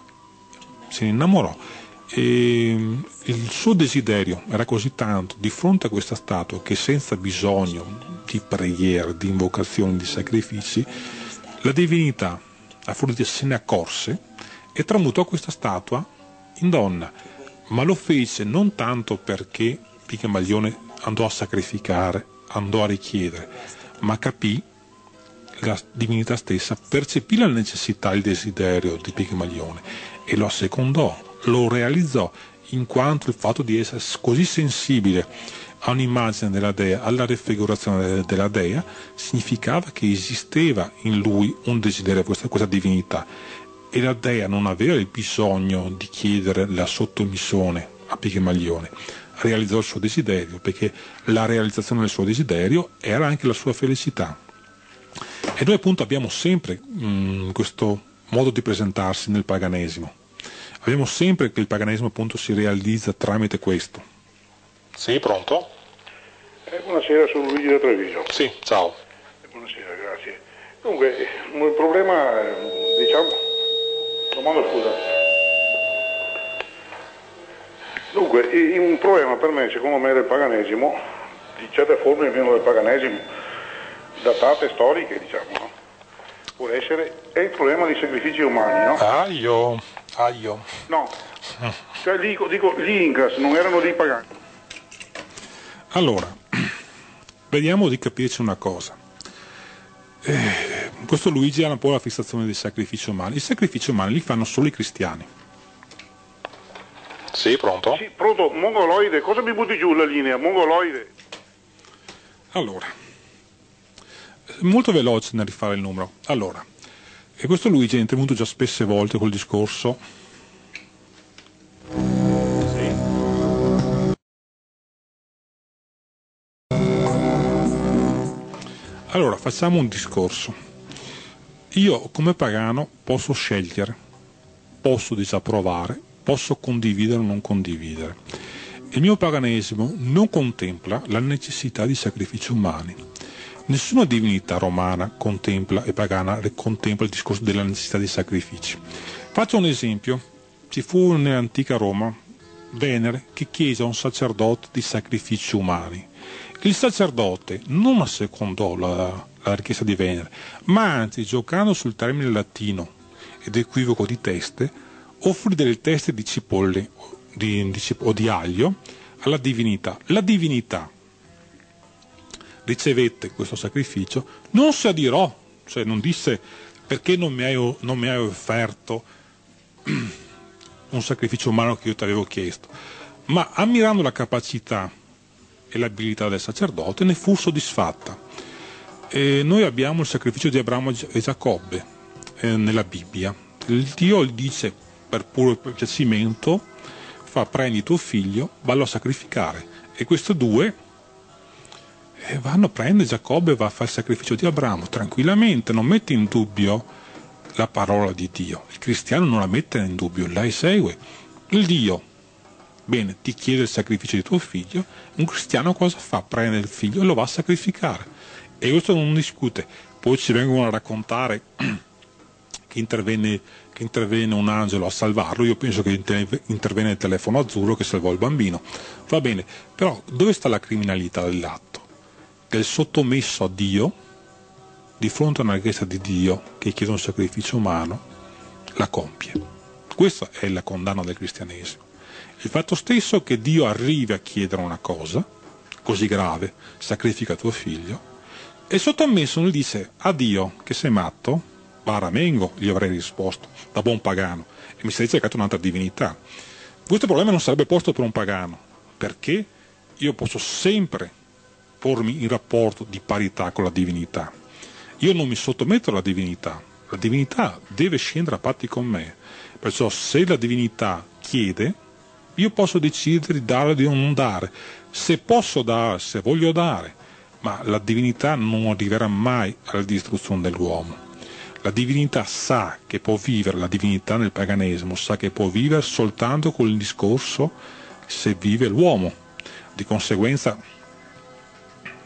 E il suo desiderio era così tanto di fronte a questa statua che senza bisogno di preghiere, di invocazioni, di sacrifici, la divinità Afrodite se ne accorse e tramutò questa statua in donna, ma lo fece non tanto perché Pigmalione andò a sacrificare, andò a richiedere, ma capì, la divinità stessa percepì la necessità, il desiderio di Pigmalione e lo assecondò, lo realizzò, in quanto il fatto di essere così sensibile a un'immagine della dea, alla raffigurazione della dea, significava che esisteva in lui un desiderio per questa divinità, e la dea non aveva il bisogno di chiedere la sottomissione a Pigmalione, realizzò il suo desiderio, perché la realizzazione del suo desiderio era anche la sua felicità. E noi appunto abbiamo sempre questo modo di presentarsi nel paganesimo. Abbiamo sempre che il paganesimo appunto si realizza tramite questo. Sì, pronto? Buonasera, sono Luigi da Treviso. Sì, ciao. Buonasera, grazie. Dunque, il problema, diciamo... Domanda, scusa. Dunque, un problema per me, secondo me, del paganesimo, di certe forme almeno del paganesimo, datate storiche, diciamo, no? Può essere, è il problema dei sacrifici umani, no? Aio. No, cioè dico, gli Incas non erano dei pagani. Allora, vediamo di capirci una cosa. Questo Luigi ha un po' la fissazione dei sacrifici umani. I sacrifici umani li fanno solo i cristiani. Sì, pronto? Sì, pronto, mongoloide, cosa mi butti giù la linea? Mongoloide. Allora, molto veloce nel rifare il numero. Allora, e questo Luigi è intervenuto già spesse volte col discorso. Sì. Allora, facciamo un discorso. Io come pagano posso scegliere, posso disapprovare, posso condividere o non condividere. Il mio paganesimo non contempla la necessità di sacrifici umani. Nessuna divinità romana contempla e pagana contempla il discorso della necessità di sacrifici. Faccio un esempio. Ci fu nell'antica Roma Venere che chiese a un sacerdote di sacrifici umani. Il sacerdote non assecondò la richiesta di Venere, ma anzi, giocando sul termine latino ed equivoco di teste, offrì delle teste di cipolle o di aglio alla divinità. La divinità ricevette questo sacrificio, non si adirò, cioè non disse perché non mi hai offerto un sacrificio umano che io ti avevo chiesto, ma ammirando la capacità e l'abilità del sacerdote ne fu soddisfatta. E noi abbiamo il sacrificio di Abramo e Giacobbe nella Bibbia. Il Dio gli dice per puro piacimento, prendi tuo figlio, vallo a sacrificare, e questi due vanno a prendere Giacobbe e va a fare il sacrificio di Abramo tranquillamente, non mette in dubbio la parola di Dio. Il cristiano non la mette in dubbio, la esegue. Il Dio, bene, ti chiede il sacrificio di tuo figlio, un cristiano cosa fa? Prende il figlio e lo va a sacrificare, e questo non discute. Poi ci vengono a raccontare che intervenne un angelo a salvarlo. Io penso che intervenne il telefono azzurro che salvò il bambino, va bene, però dove sta la criminalità dell'atto? Che il sottomesso a Dio, di fronte a una richiesta di Dio che chiede un sacrificio umano, la compie. Questa è la condanna del cristianesimo. Il fatto stesso che Dio arrivi a chiedere una cosa così grave, sacrifica tuo figlio, e sottomesso gli dice a Dio che sei matto, baramengo, gli avrei risposto da buon pagano, e mi sei cercato un'altra divinità. Questo problema non sarebbe posto per un pagano, perché io posso sempre pormi in rapporto di parità con la divinità. Io non mi sottometto alla divinità, la divinità deve scendere a patti con me, perciò se la divinità chiede, io posso decidere di dare o di non dare, se posso dare, se voglio dare, ma la divinità non arriverà mai alla distruzione dell'uomo. La divinità sa che può vivere, la divinità nel paganesimo sa che può vivere soltanto con il discorso se vive l'uomo. Di conseguenza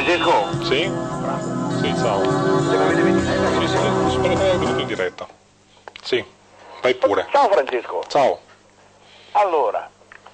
Francesco? Sì? Sì, ciao. Sì, spero che abbia venuto in diretta. Sì, vai pure. Ciao Francesco. Ciao. Allora,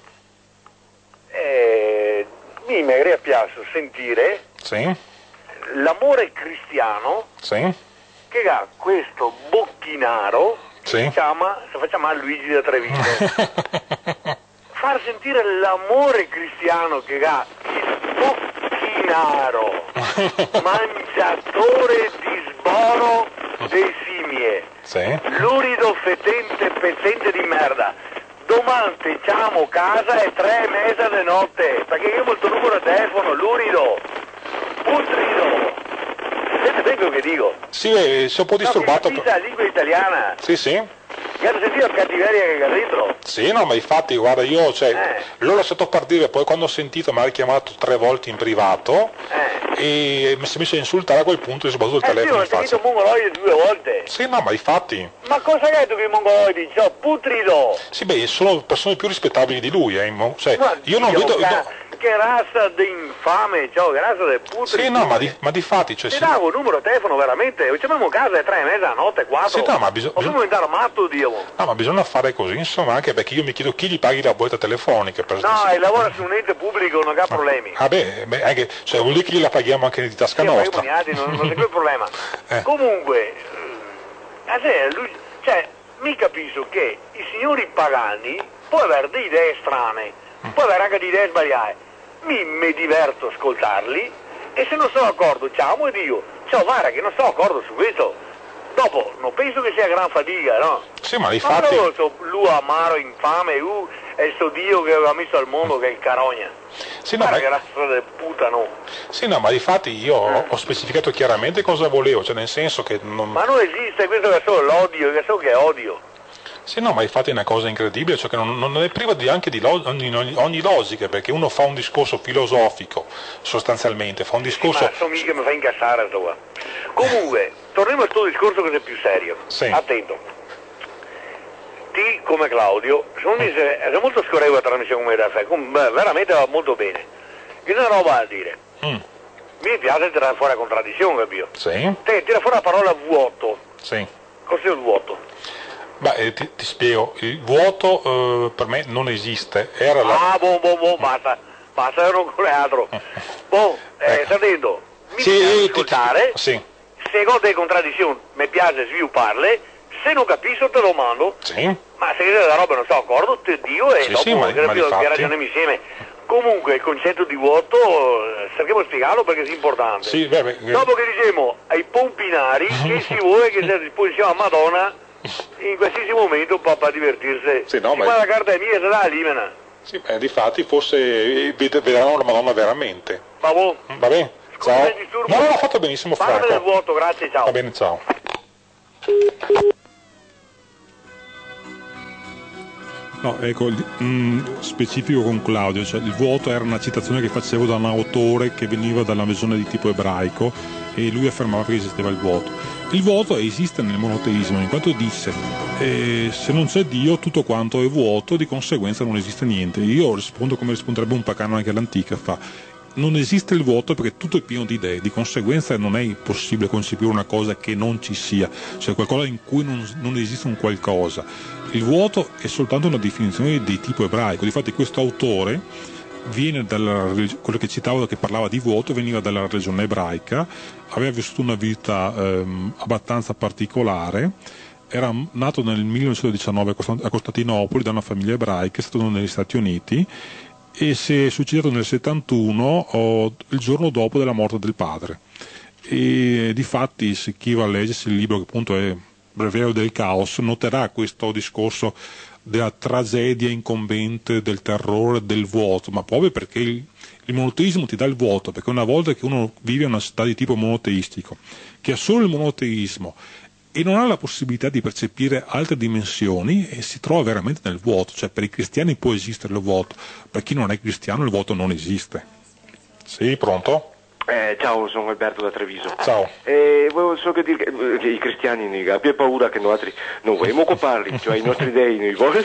mi è piaciuto sentire Sì? l'amore cristiano Sì? che ha questo bocchinaro Sì? che si fa chiamare Luigi da Treviso. Far sentire l'amore cristiano che ha il bocchinaro, mangiatore di sboro dei simie, Sì? lurido, fetente, pezzente di merda. Domani diciamo casa è 3:30 di notte, perché io ho il tuo numero di telefono, lurido, putrido. Senti bene quello che dico? Sì, sei un po' disturbato. No, che la lingua italiana. Sì, sì. Mi hanno sentito la cattiveria che ha dentro. Sì, no, ma infatti, guarda, io, l'ho lasciato partire, poi quando ho sentito mi ha richiamato 3 volte in privato e mi si è messo a insultare, a quel punto ho sbattuto il telefono in Sì, ho faccia. sentito mongoloidi 2 volte. Sì, no, ma infatti. Ma cosa hai detto che i mongoloidi? Cioè, putrido. Sì, beh, sono persone più rispettabili di lui, Ma io non Dio, vedo... Che razza di infame, cioè, che razza di putrido. Sì, no, ma di fatti, cioè... Ti davo un numero di telefono veramente, ci abbiamo casa è 3:30 la notte, 4. Sì, no, ma Ho diventare matto, Dio. No, ma bisogna fare così, insomma, anche perché io mi chiedo chi gli paghi la bolletta telefonica. No, e lavora su un ente pubblico, non ha problemi. Ah beh, anche, cioè, vuol dire che gliela paghiamo anche di tasca nostra. Non c'è quel problema. Comunque, mi capisco che i signori pagani può avere delle idee strane, può avere anche delle idee sbagliate. Mi diverto a ascoltarli e se non sono d'accordo, ciao e Dio, ciao guarda che non sono d'accordo su questo. Dopo, non penso che sia gran fatica, no? Sì, ma infatti... Ma lui amaro, infame, è il suo Dio che aveva messo al mondo, che è il carogna. Sì, no, guarda che razza del puttano. Sì, no, ma difatti io ho specificato chiaramente cosa volevo, cioè nel senso che non... Ma non esiste questo che è solo l'odio, che è solo che è odio. Sì, no, ma infatti è una cosa incredibile, cioè che non è priva anche di ogni logica, perché uno fa un discorso filosofico, sostanzialmente, fa un discorso... Ma so mica mi fa incassare sto qua. Comunque, torniamo al tuo discorso che è più serio. Sì. Attento. Ti, come Claudio, è molto scorrevole la trasmissione come da fare, veramente va molto bene. Che una roba a dire. Mi piace tirare fuori la contraddizione, capito? Sì. Te tira fuori la parola vuoto. Sì. Cos'è il vuoto? Beh, ti spiego, il vuoto per me non esiste, era la... basta, non con altro. Sta dentro, mi piace ascoltare, sì. Se ho delle contraddizioni mi piace svilupparle, se non capisco te lo mando, sì. Ma se la roba non sono d'accordo, te dico e sì, dopo sì, che ragioniamo insieme. Comunque il concetto di vuoto, cerchiamo di spiegarlo perché è importante. Sì, dopo che diciamo ai pompinari che si vuole che sia a disposizione a Madonna, in qualsiasi momento per divertirsi. Sì, no, ma la carta è mia, se la limena. Sì, difatti forse vedranno la Madonna veramente. Va bene, ciao. No, ha fatto benissimo Franco. Parla del vuoto, grazie, ciao. Va bene, ciao. No, ecco, specifico con Claudio, cioè il vuoto era una citazione che facevo da un autore che veniva dalla visione di tipo ebraico e lui affermava che esisteva il vuoto. Il vuoto esiste nel monoteismo, in quanto disse se non c'è Dio tutto quanto è vuoto, di conseguenza non esiste niente. Io rispondo come risponderebbe un pagano anche all'antica, non esiste il vuoto perché tutto è pieno di idee, di conseguenza non è possibile concepire una cosa che non ci sia, cioè qualcosa in cui non esiste un qualcosa. Il vuoto è soltanto una definizione di tipo ebraico, difatti questo autore viene quello che citavo, che parlava di vuoto, veniva dalla regione ebraica, aveva vissuto una vita abbastanza particolare, era nato nel 1919 a Costantinopoli da una famiglia ebraica, è stato negli Stati Uniti e si è suicidato nel 71 il giorno dopo della morte del padre. E difatti se chi va a leggersi il libro, che appunto è Breviario del Caos, noterà questo discorso della tragedia incombente, del terrore, del vuoto, ma proprio perché il monoteismo ti dà il vuoto, perché una volta che uno vive in una società di tipo monoteistico, che ha solo il monoteismo e non ha la possibilità di percepire altre dimensioni, e si trova veramente nel vuoto. Cioè per i cristiani può esistere il vuoto, per chi non è cristiano il vuoto non esiste. Sì, pronto? Ciao, sono Alberto da Treviso. Ciao. Volevo solo dire che i cristiani non abbiano paura che noi non vogliamo occuparli, cioè i nostri dei noi vogliono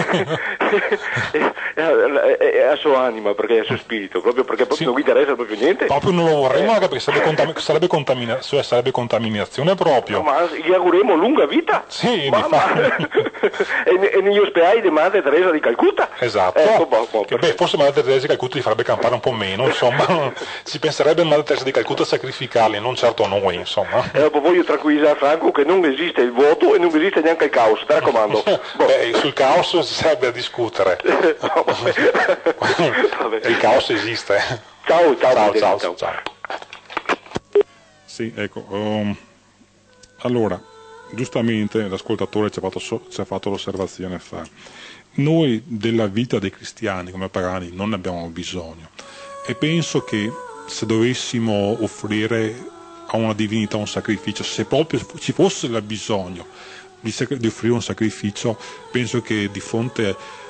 a sua anima, perché è a suo spirito, proprio perché Sì. non vi interessa proprio niente. Proprio non lo vorremmo, anche perché sarebbe contaminazione proprio. Ma gli auguremo lunga vita. Sì, e negli ospedali di Madre Teresa di Calcutta. Esatto. Perfetto. Forse Madre Teresa di Calcutta gli farebbe campare un po' meno, insomma. Si penserebbe a Madre Teresa di Calcutta a sacrificarli, non certo noi, insomma. E dopo voglio tranquillizzare Franco che non esiste il vuoto e non esiste neanche il caos, ti raccomando. Sul caos si sarebbe a discutere. Vabbè. Il caos esiste. Ciao. Sì, ecco. Allora, giustamente l'ascoltatore ci ha fatto l'osservazione noi della vita dei cristiani come pagani non ne abbiamo bisogno, e penso che se dovessimo offrire a una divinità un sacrificio, se proprio ci fosse il bisogno di offrire un sacrificio, penso che di fronte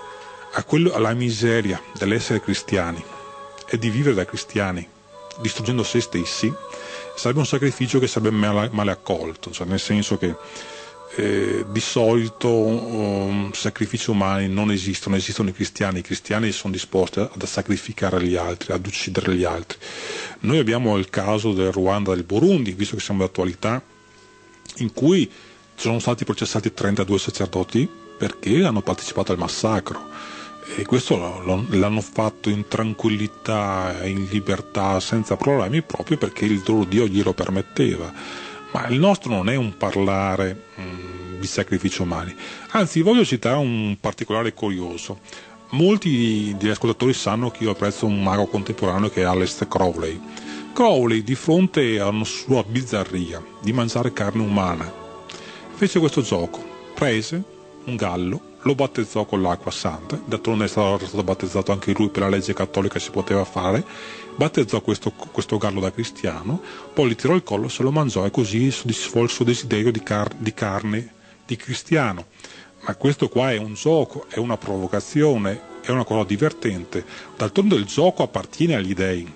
alla miseria dell'essere cristiani e di vivere da cristiani distruggendo se stessi, sarebbe un sacrificio che sarebbe male accolto, cioè nel senso che di solito sacrifici umani non esistono i cristiani sono disposti a sacrificare gli altri, ad uccidere gli altri. Noi abbiamo il caso del Ruanda e del Burundi, visto che siamo d'attualità, in cui sono stati processati 32 sacerdoti perché hanno partecipato al massacro, e questo l'hanno fatto in tranquillità, in libertà, senza problemi, proprio perché il loro Dio glielo permetteva. Ma il nostro non è un parlare di sacrifici umani, anzi voglio citare un particolare curioso. Molti degli ascoltatori sanno che io apprezzo un mago contemporaneo che è Aleister Crowley. Crowley, di fronte alla sua bizzarria di mangiare carne umana, fece questo gioco: prese un gallo, lo battezzò con l'acqua santa, d'altronde è stato battezzato anche lui, per la legge cattolica si poteva fare, battezzò questo gallo da cristiano, poi gli tirò il collo, se lo mangiò e così soddisfò il suo desiderio di carne di cristiano. Ma questo qua è un gioco, è una provocazione, è una cosa divertente. D'altronde il gioco appartiene agli dei,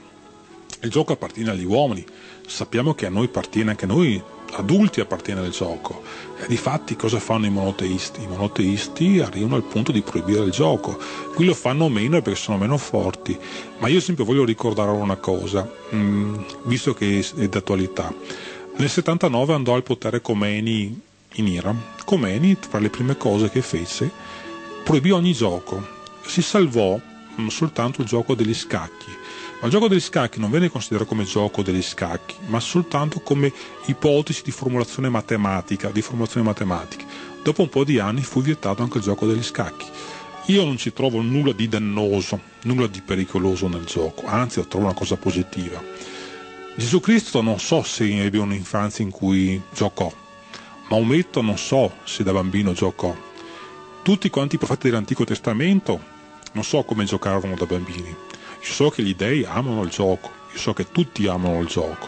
il gioco appartiene agli uomini, sappiamo che a noi appartiene, anche a noi adulti appartiene il gioco. E difatti cosa fanno i monoteisti? I monoteisti arrivano al punto di proibire il gioco. Qui lo fanno meno perché sono meno forti, ma io sempre voglio ricordare una cosa, visto che è d'attualità. Nel 79 andò al potere Khomeini in Iran. Khomeini, tra le prime cose che fece, proibì ogni gioco, si salvò soltanto il gioco degli scacchi. Ma il gioco degli scacchi non venne considerato come gioco degli scacchi, ma soltanto come ipotesi di formulazione matematica. Dopo un po' di anni fu vietato anche il gioco degli scacchi. Io non ci trovo nulla di dannoso, nulla di pericoloso nel gioco, anzi lo trovo una cosa positiva. Gesù Cristo non so se ebbe un'infanzia in cui giocò, Maometto non so se da bambino giocò. Tutti quanti i profeti dell'Antico Testamento non so come giocarono da bambini. Io so che gli dei amano il gioco, io so che tutti amano il gioco.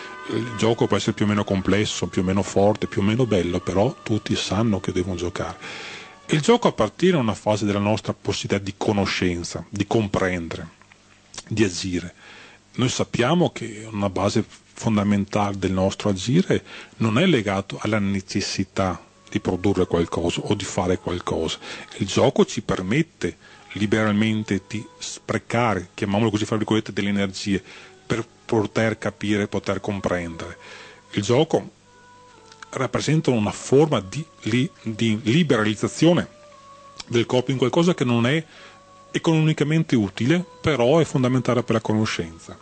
Il gioco può essere più o meno complesso, più o meno forte, più o meno bello, però tutti sanno che devono giocare. E il gioco appartiene a una fase della nostra possibilità di conoscenza, di comprendere, di agire. Noi sappiamo che una base fondamentale del nostro agire non è legato alla necessità di produrre qualcosa o di fare qualcosa. Il gioco ci permette liberalmente di sprecare, chiamiamolo così fra virgolette, delle energie per poter capire, poter comprendere. Il gioco rappresenta una forma di liberalizzazione del corpo in qualcosa che non è economicamente utile, però è fondamentale per la conoscenza.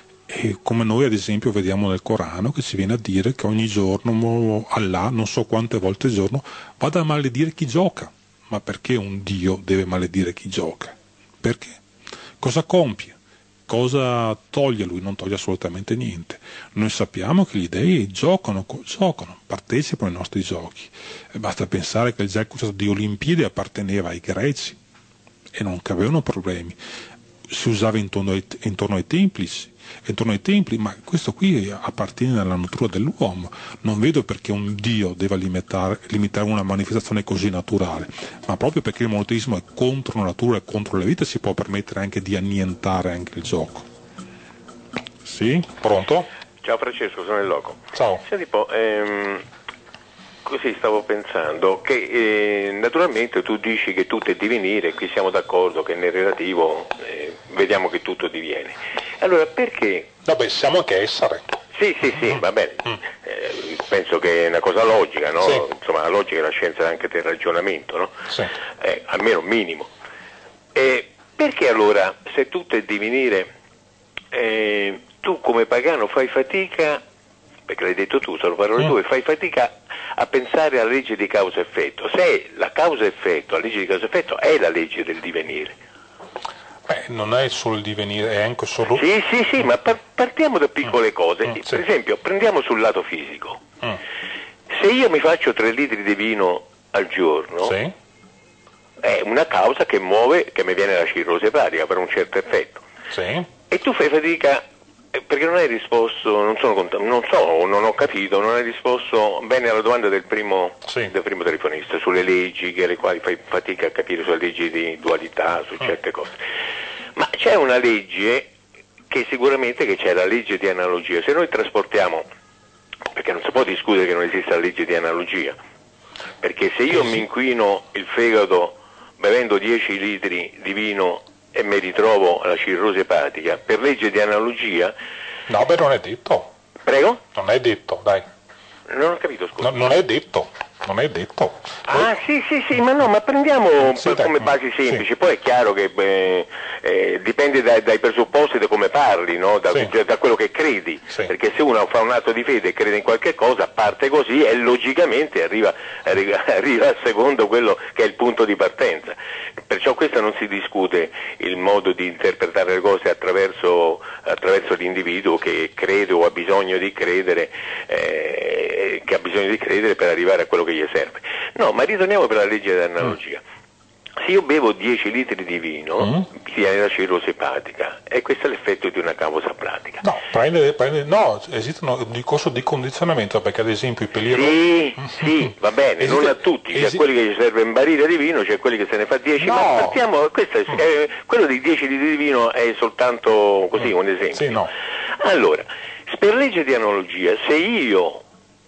E come noi ad esempio vediamo nel Corano, che ci viene a dire che ogni giorno Allah, non so quante volte al giorno, vada a maledire chi gioca. Ma perché un Dio deve maledire chi gioca? Perché? Cosa compie? Cosa toglie lui? Non toglie assolutamente niente. Noi sappiamo che gli dei giocano, partecipano ai nostri giochi. E basta pensare che il gioco di Olimpiadi apparteneva ai greci e non avevano problemi. Si usava intorno ai templi, ma questo qui appartiene alla natura dell'uomo. Non vedo perché un Dio debba limitare una manifestazione così naturale, ma proprio perché il monoteismo è contro la natura e contro la vita si può permettere anche di annientare anche il gioco. Sì, pronto? Ciao Francesco, sono il Loco. Ciao. Senti un po', così stavo pensando che naturalmente tu dici che tutto è divenire, qui siamo d'accordo che nel relativo vediamo che tutto diviene. Allora perché? Vabbè, siamo anche essere. Sì, va bene. Penso che è una cosa logica, no? Sì. Insomma, la logica è la scienza anche del ragionamento, no? Sì. Almeno un minimo. Perché allora, se tutto è divenire, tu come pagano fai fatica, perché l'hai detto tu, sono parole tue, fai fatica a pensare alla legge di causa-effetto. Se la causa-effetto, la legge di causa-effetto è la legge del divenire. Non è solo il divenire, è anche solo... Sì, ma partiamo da piccole cose. Sì. Per esempio, prendiamo sul lato fisico. Se io mi faccio 3 litri di vino al giorno, Sì. è una causa che muove, che mi viene la cirrosi epatica per un certo effetto. Sì. E tu fai fatica, perché non hai risposto, non ho capito, non hai risposto bene alla domanda del primo telefonista, sulle leggi, le quali fai fatica a capire, sulle leggi di dualità, su certe cose. Ma c'è una legge che sicuramente che c'è la legge di analogia. Se noi trasportiamo, perché non si può discutere che non esista la legge di analogia, perché se io mi inquino il fegato bevendo 10 litri di vino e mi ritrovo la cirrosi epatica, per legge di analogia... No, beh, non è detto. Prego? Non è detto, dai. Non ho capito, scusa. No, non è detto. Non è detto. Ah, sì, ma prendiamo come basi semplici. Sì. Poi è chiaro che dipende dai presupposti, da come parli, no? da quello che credi. Sì. Perché se uno fa un atto di fede e crede in qualche cosa, parte così e logicamente arriva secondo quello che è il punto di partenza. Perciò questo non si discute, il modo di interpretare le cose attraverso l'individuo che crede o ha bisogno di credere, per arrivare a quello che gli serve. No, ma ritorniamo per la legge dell'analogia. Se io bevo 10 litri di vino, mi viene la cirrosi epatica, e questo è l'effetto di una causa pratica. No, esiste un discorso di condizionamento, perché ad esempio i peliero... Sì, va bene, non a tutti, c'è quelli che ci serve un barile di vino, c'è quelli che se ne fa 10, No. ma partiamo, quello dei 10 litri di vino è soltanto così, un esempio. Sì, no. Allora, per legge di analogia, se io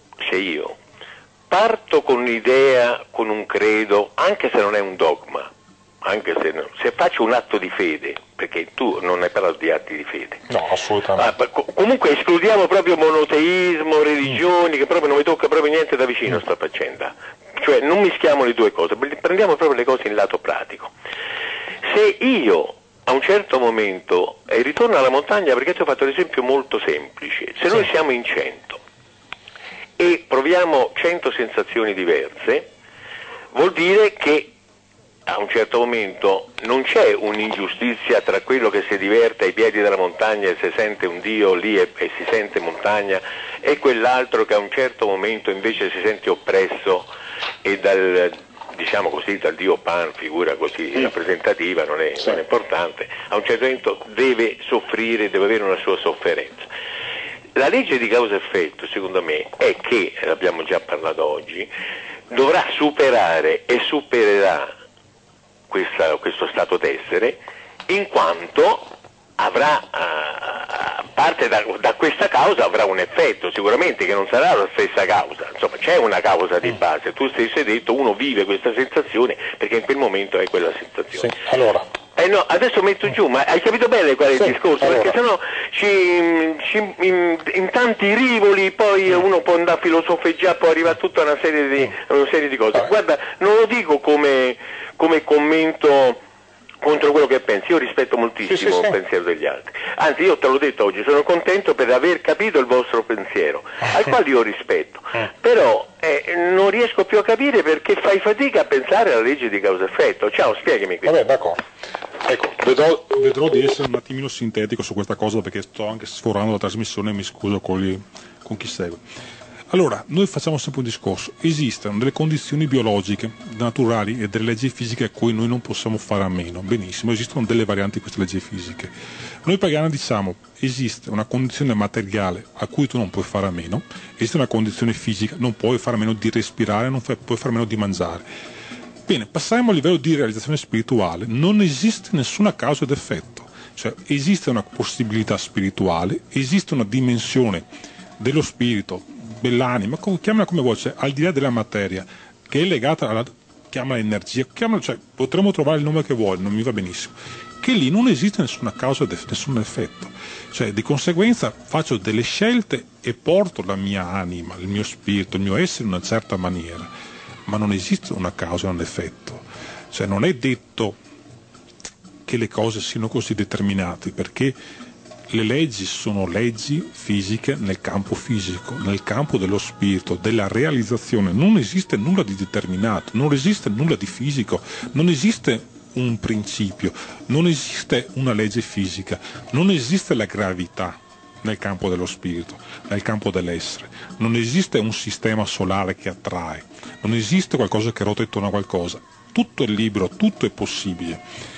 parto con un'idea, con un credo, anche se non è un dogma, anche se faccio un atto di fede, perché tu non hai parlato di atti di fede. No, assolutamente. Comunque escludiamo proprio monoteismo, religioni, che proprio non mi tocca proprio niente da vicino sta faccenda. Cioè non mischiamo le due cose, prendiamo proprio le cose in lato pratico. Se io a un certo momento, e ritorno alla montagna perché ti ho fatto l'esempio molto semplice, se noi siamo in 100 e proviamo 100 sensazioni diverse, vuol dire che a un certo momento non c'è un'ingiustizia tra quello che si diverte ai piedi della montagna e si sente un Dio lì e si sente montagna, e quell'altro che a un certo momento invece si sente oppresso e dal Dio Pan, figura così rappresentativa, non è importante, a un certo momento deve soffrire, deve avere una sua sofferenza. La legge di causa-effetto, secondo me, è che, abbiamo già parlato oggi, dovrà superare e supererà questo stato d'essere, in quanto avrà, parte da questa causa avrà un effetto, sicuramente che non sarà la stessa causa, insomma c'è una causa di base, tu stesso hai detto, uno vive questa sensazione perché in quel momento è quella sensazione. Sì, allora. No, adesso metto giù, ma hai capito bene qual è il discorso? Allora. Perché sennò in tanti rivoli poi uno può andare a filosofeggiare, può arrivare a tutta una serie di cose. Guarda, non lo dico come commento contro quello che pensi, io rispetto moltissimo il pensiero degli altri, anzi io te l'ho detto oggi, sono contento per aver capito il vostro pensiero, al quale io rispetto, però non riesco più a capire perché fai fatica a pensare alla legge di causa-effetto. Ciao, spiegami qui. Vabbè, d'accordo. Ecco, vedrò di essere un attimino sintetico su questa cosa, perché sto anche sforando la trasmissione e mi scuso con chi segue. Allora, noi facciamo sempre un discorso: esistono delle condizioni biologiche, naturali e delle leggi fisiche a cui noi non possiamo fare a meno. Benissimo, esistono delle varianti di queste leggi fisiche. Noi pagani diciamo: esiste una condizione materiale a cui tu non puoi fare a meno, esiste una condizione fisica, non puoi fare a meno di respirare, non puoi fare a meno di mangiare. Bene, passiamo a livello di realizzazione spirituale. Non esiste nessuna causa ed effetto. Cioè esiste una possibilità spirituale, esiste una dimensione dello spirito, dell'anima, chiamala come vuoi, cioè, al di là della materia, che è legata alla, chiamala energia, cioè, potremmo trovare il nome che vuoi, non mi va benissimo, che lì non esiste nessuna causa, nessun effetto. Cioè, di conseguenza faccio delle scelte e porto la mia anima, il mio spirito, il mio essere in una certa maniera, ma non esiste una causa e un effetto. Cioè, non è detto che le cose siano così determinate, perché le leggi sono leggi fisiche nel campo fisico, nel campo dello spirito, della realizzazione. Non esiste nulla di determinato, non esiste nulla di fisico, non esiste un principio, non esiste una legge fisica, non esiste la gravità nel campo dello spirito, nel campo dell'essere, non esiste un sistema solare che attrae, non esiste qualcosa che ruota intorno a qualcosa, tutto è libero, tutto è possibile.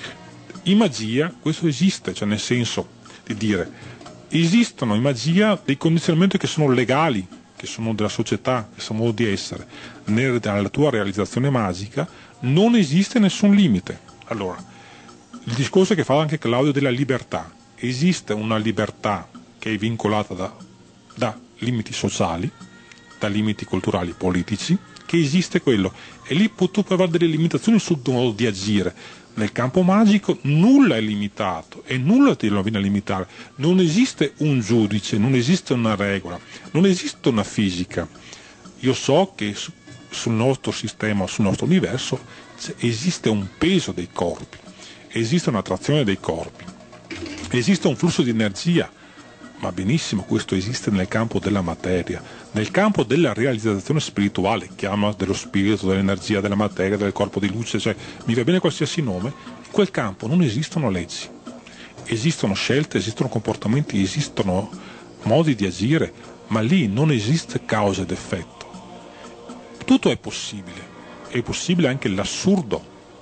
In magia questo esiste, cioè nel senso di dire, esistono in magia dei condizionamenti che sono legali, che sono della società, che sono modo di essere. Nella tua realizzazione magica non esiste nessun limite. Allora, il discorso che fa anche Claudio della libertà, esiste una libertà che è vincolata da limiti sociali, da limiti culturali, politici, che esiste quello, e lì tu puoi avere delle limitazioni sul tuo modo di agire. Nel campo magico nulla è limitato e nulla ti lo viene a limitare, non esiste un giudice, non esiste una regola, non esiste una fisica. Io so che sul nostro sistema, sul nostro universo esiste un peso dei corpi, esiste un'attrazione dei corpi, esiste un flusso di energia, ma benissimo, questo esiste nel campo della materia, nel campo della realizzazione spirituale, chiama dello spirito, dell'energia, della materia, del corpo di luce, cioè mi va bene qualsiasi nome, in quel campo non esistono leggi, esistono scelte, esistono comportamenti, esistono modi di agire, ma lì non esiste causa ed effetto. Tutto è possibile anche l'assurdo,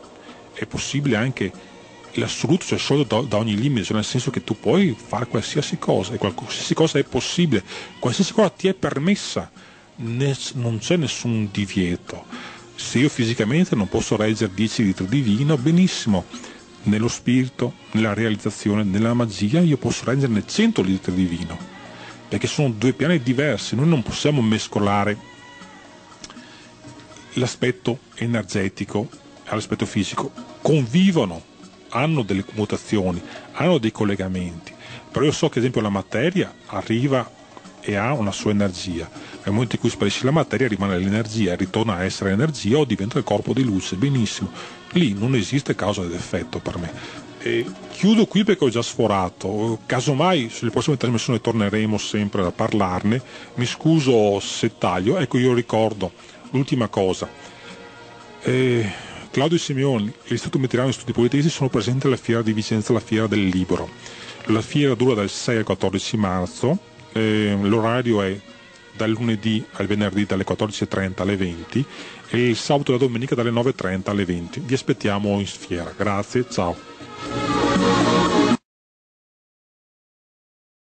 è possibile anche l'assoluto, cioè sciolto da ogni limite, cioè nel senso che tu puoi fare qualsiasi cosa, e qualsiasi cosa è possibile, qualsiasi cosa ti è permessa, non c'è nessun divieto. Se io fisicamente non posso reggere 10 litri di vino, benissimo, nello spirito, nella realizzazione, nella magia io posso reggerne 100 litri di vino, perché sono due piani diversi, noi non possiamo mescolare l'aspetto energetico all'aspetto fisico, convivono, hanno delle mutazioni, hanno dei collegamenti, però io so che ad esempio la materia arriva e ha una sua energia, nel momento in cui sparisce la materia rimane l'energia, ritorna a essere energia o diventa il corpo di luce, benissimo, lì non esiste causa ed effetto per me. E chiudo qui perché ho già sforato, casomai sulle prossime trasmissioni torneremo sempre a parlarne, mi scuso se taglio. Ecco, io ricordo l'ultima cosa, Claudio Simeoni e l'Istituto Metriano di Studi Politici sono presenti alla Fiera di Vicenza, la Fiera del Libro. La fiera dura dal 6 al 14 marzo, l'orario è dal lunedì al venerdì dalle 14.30 alle 20 e il sabato e la domenica dalle 9.30 alle 20. Vi aspettiamo in fiera, grazie, ciao.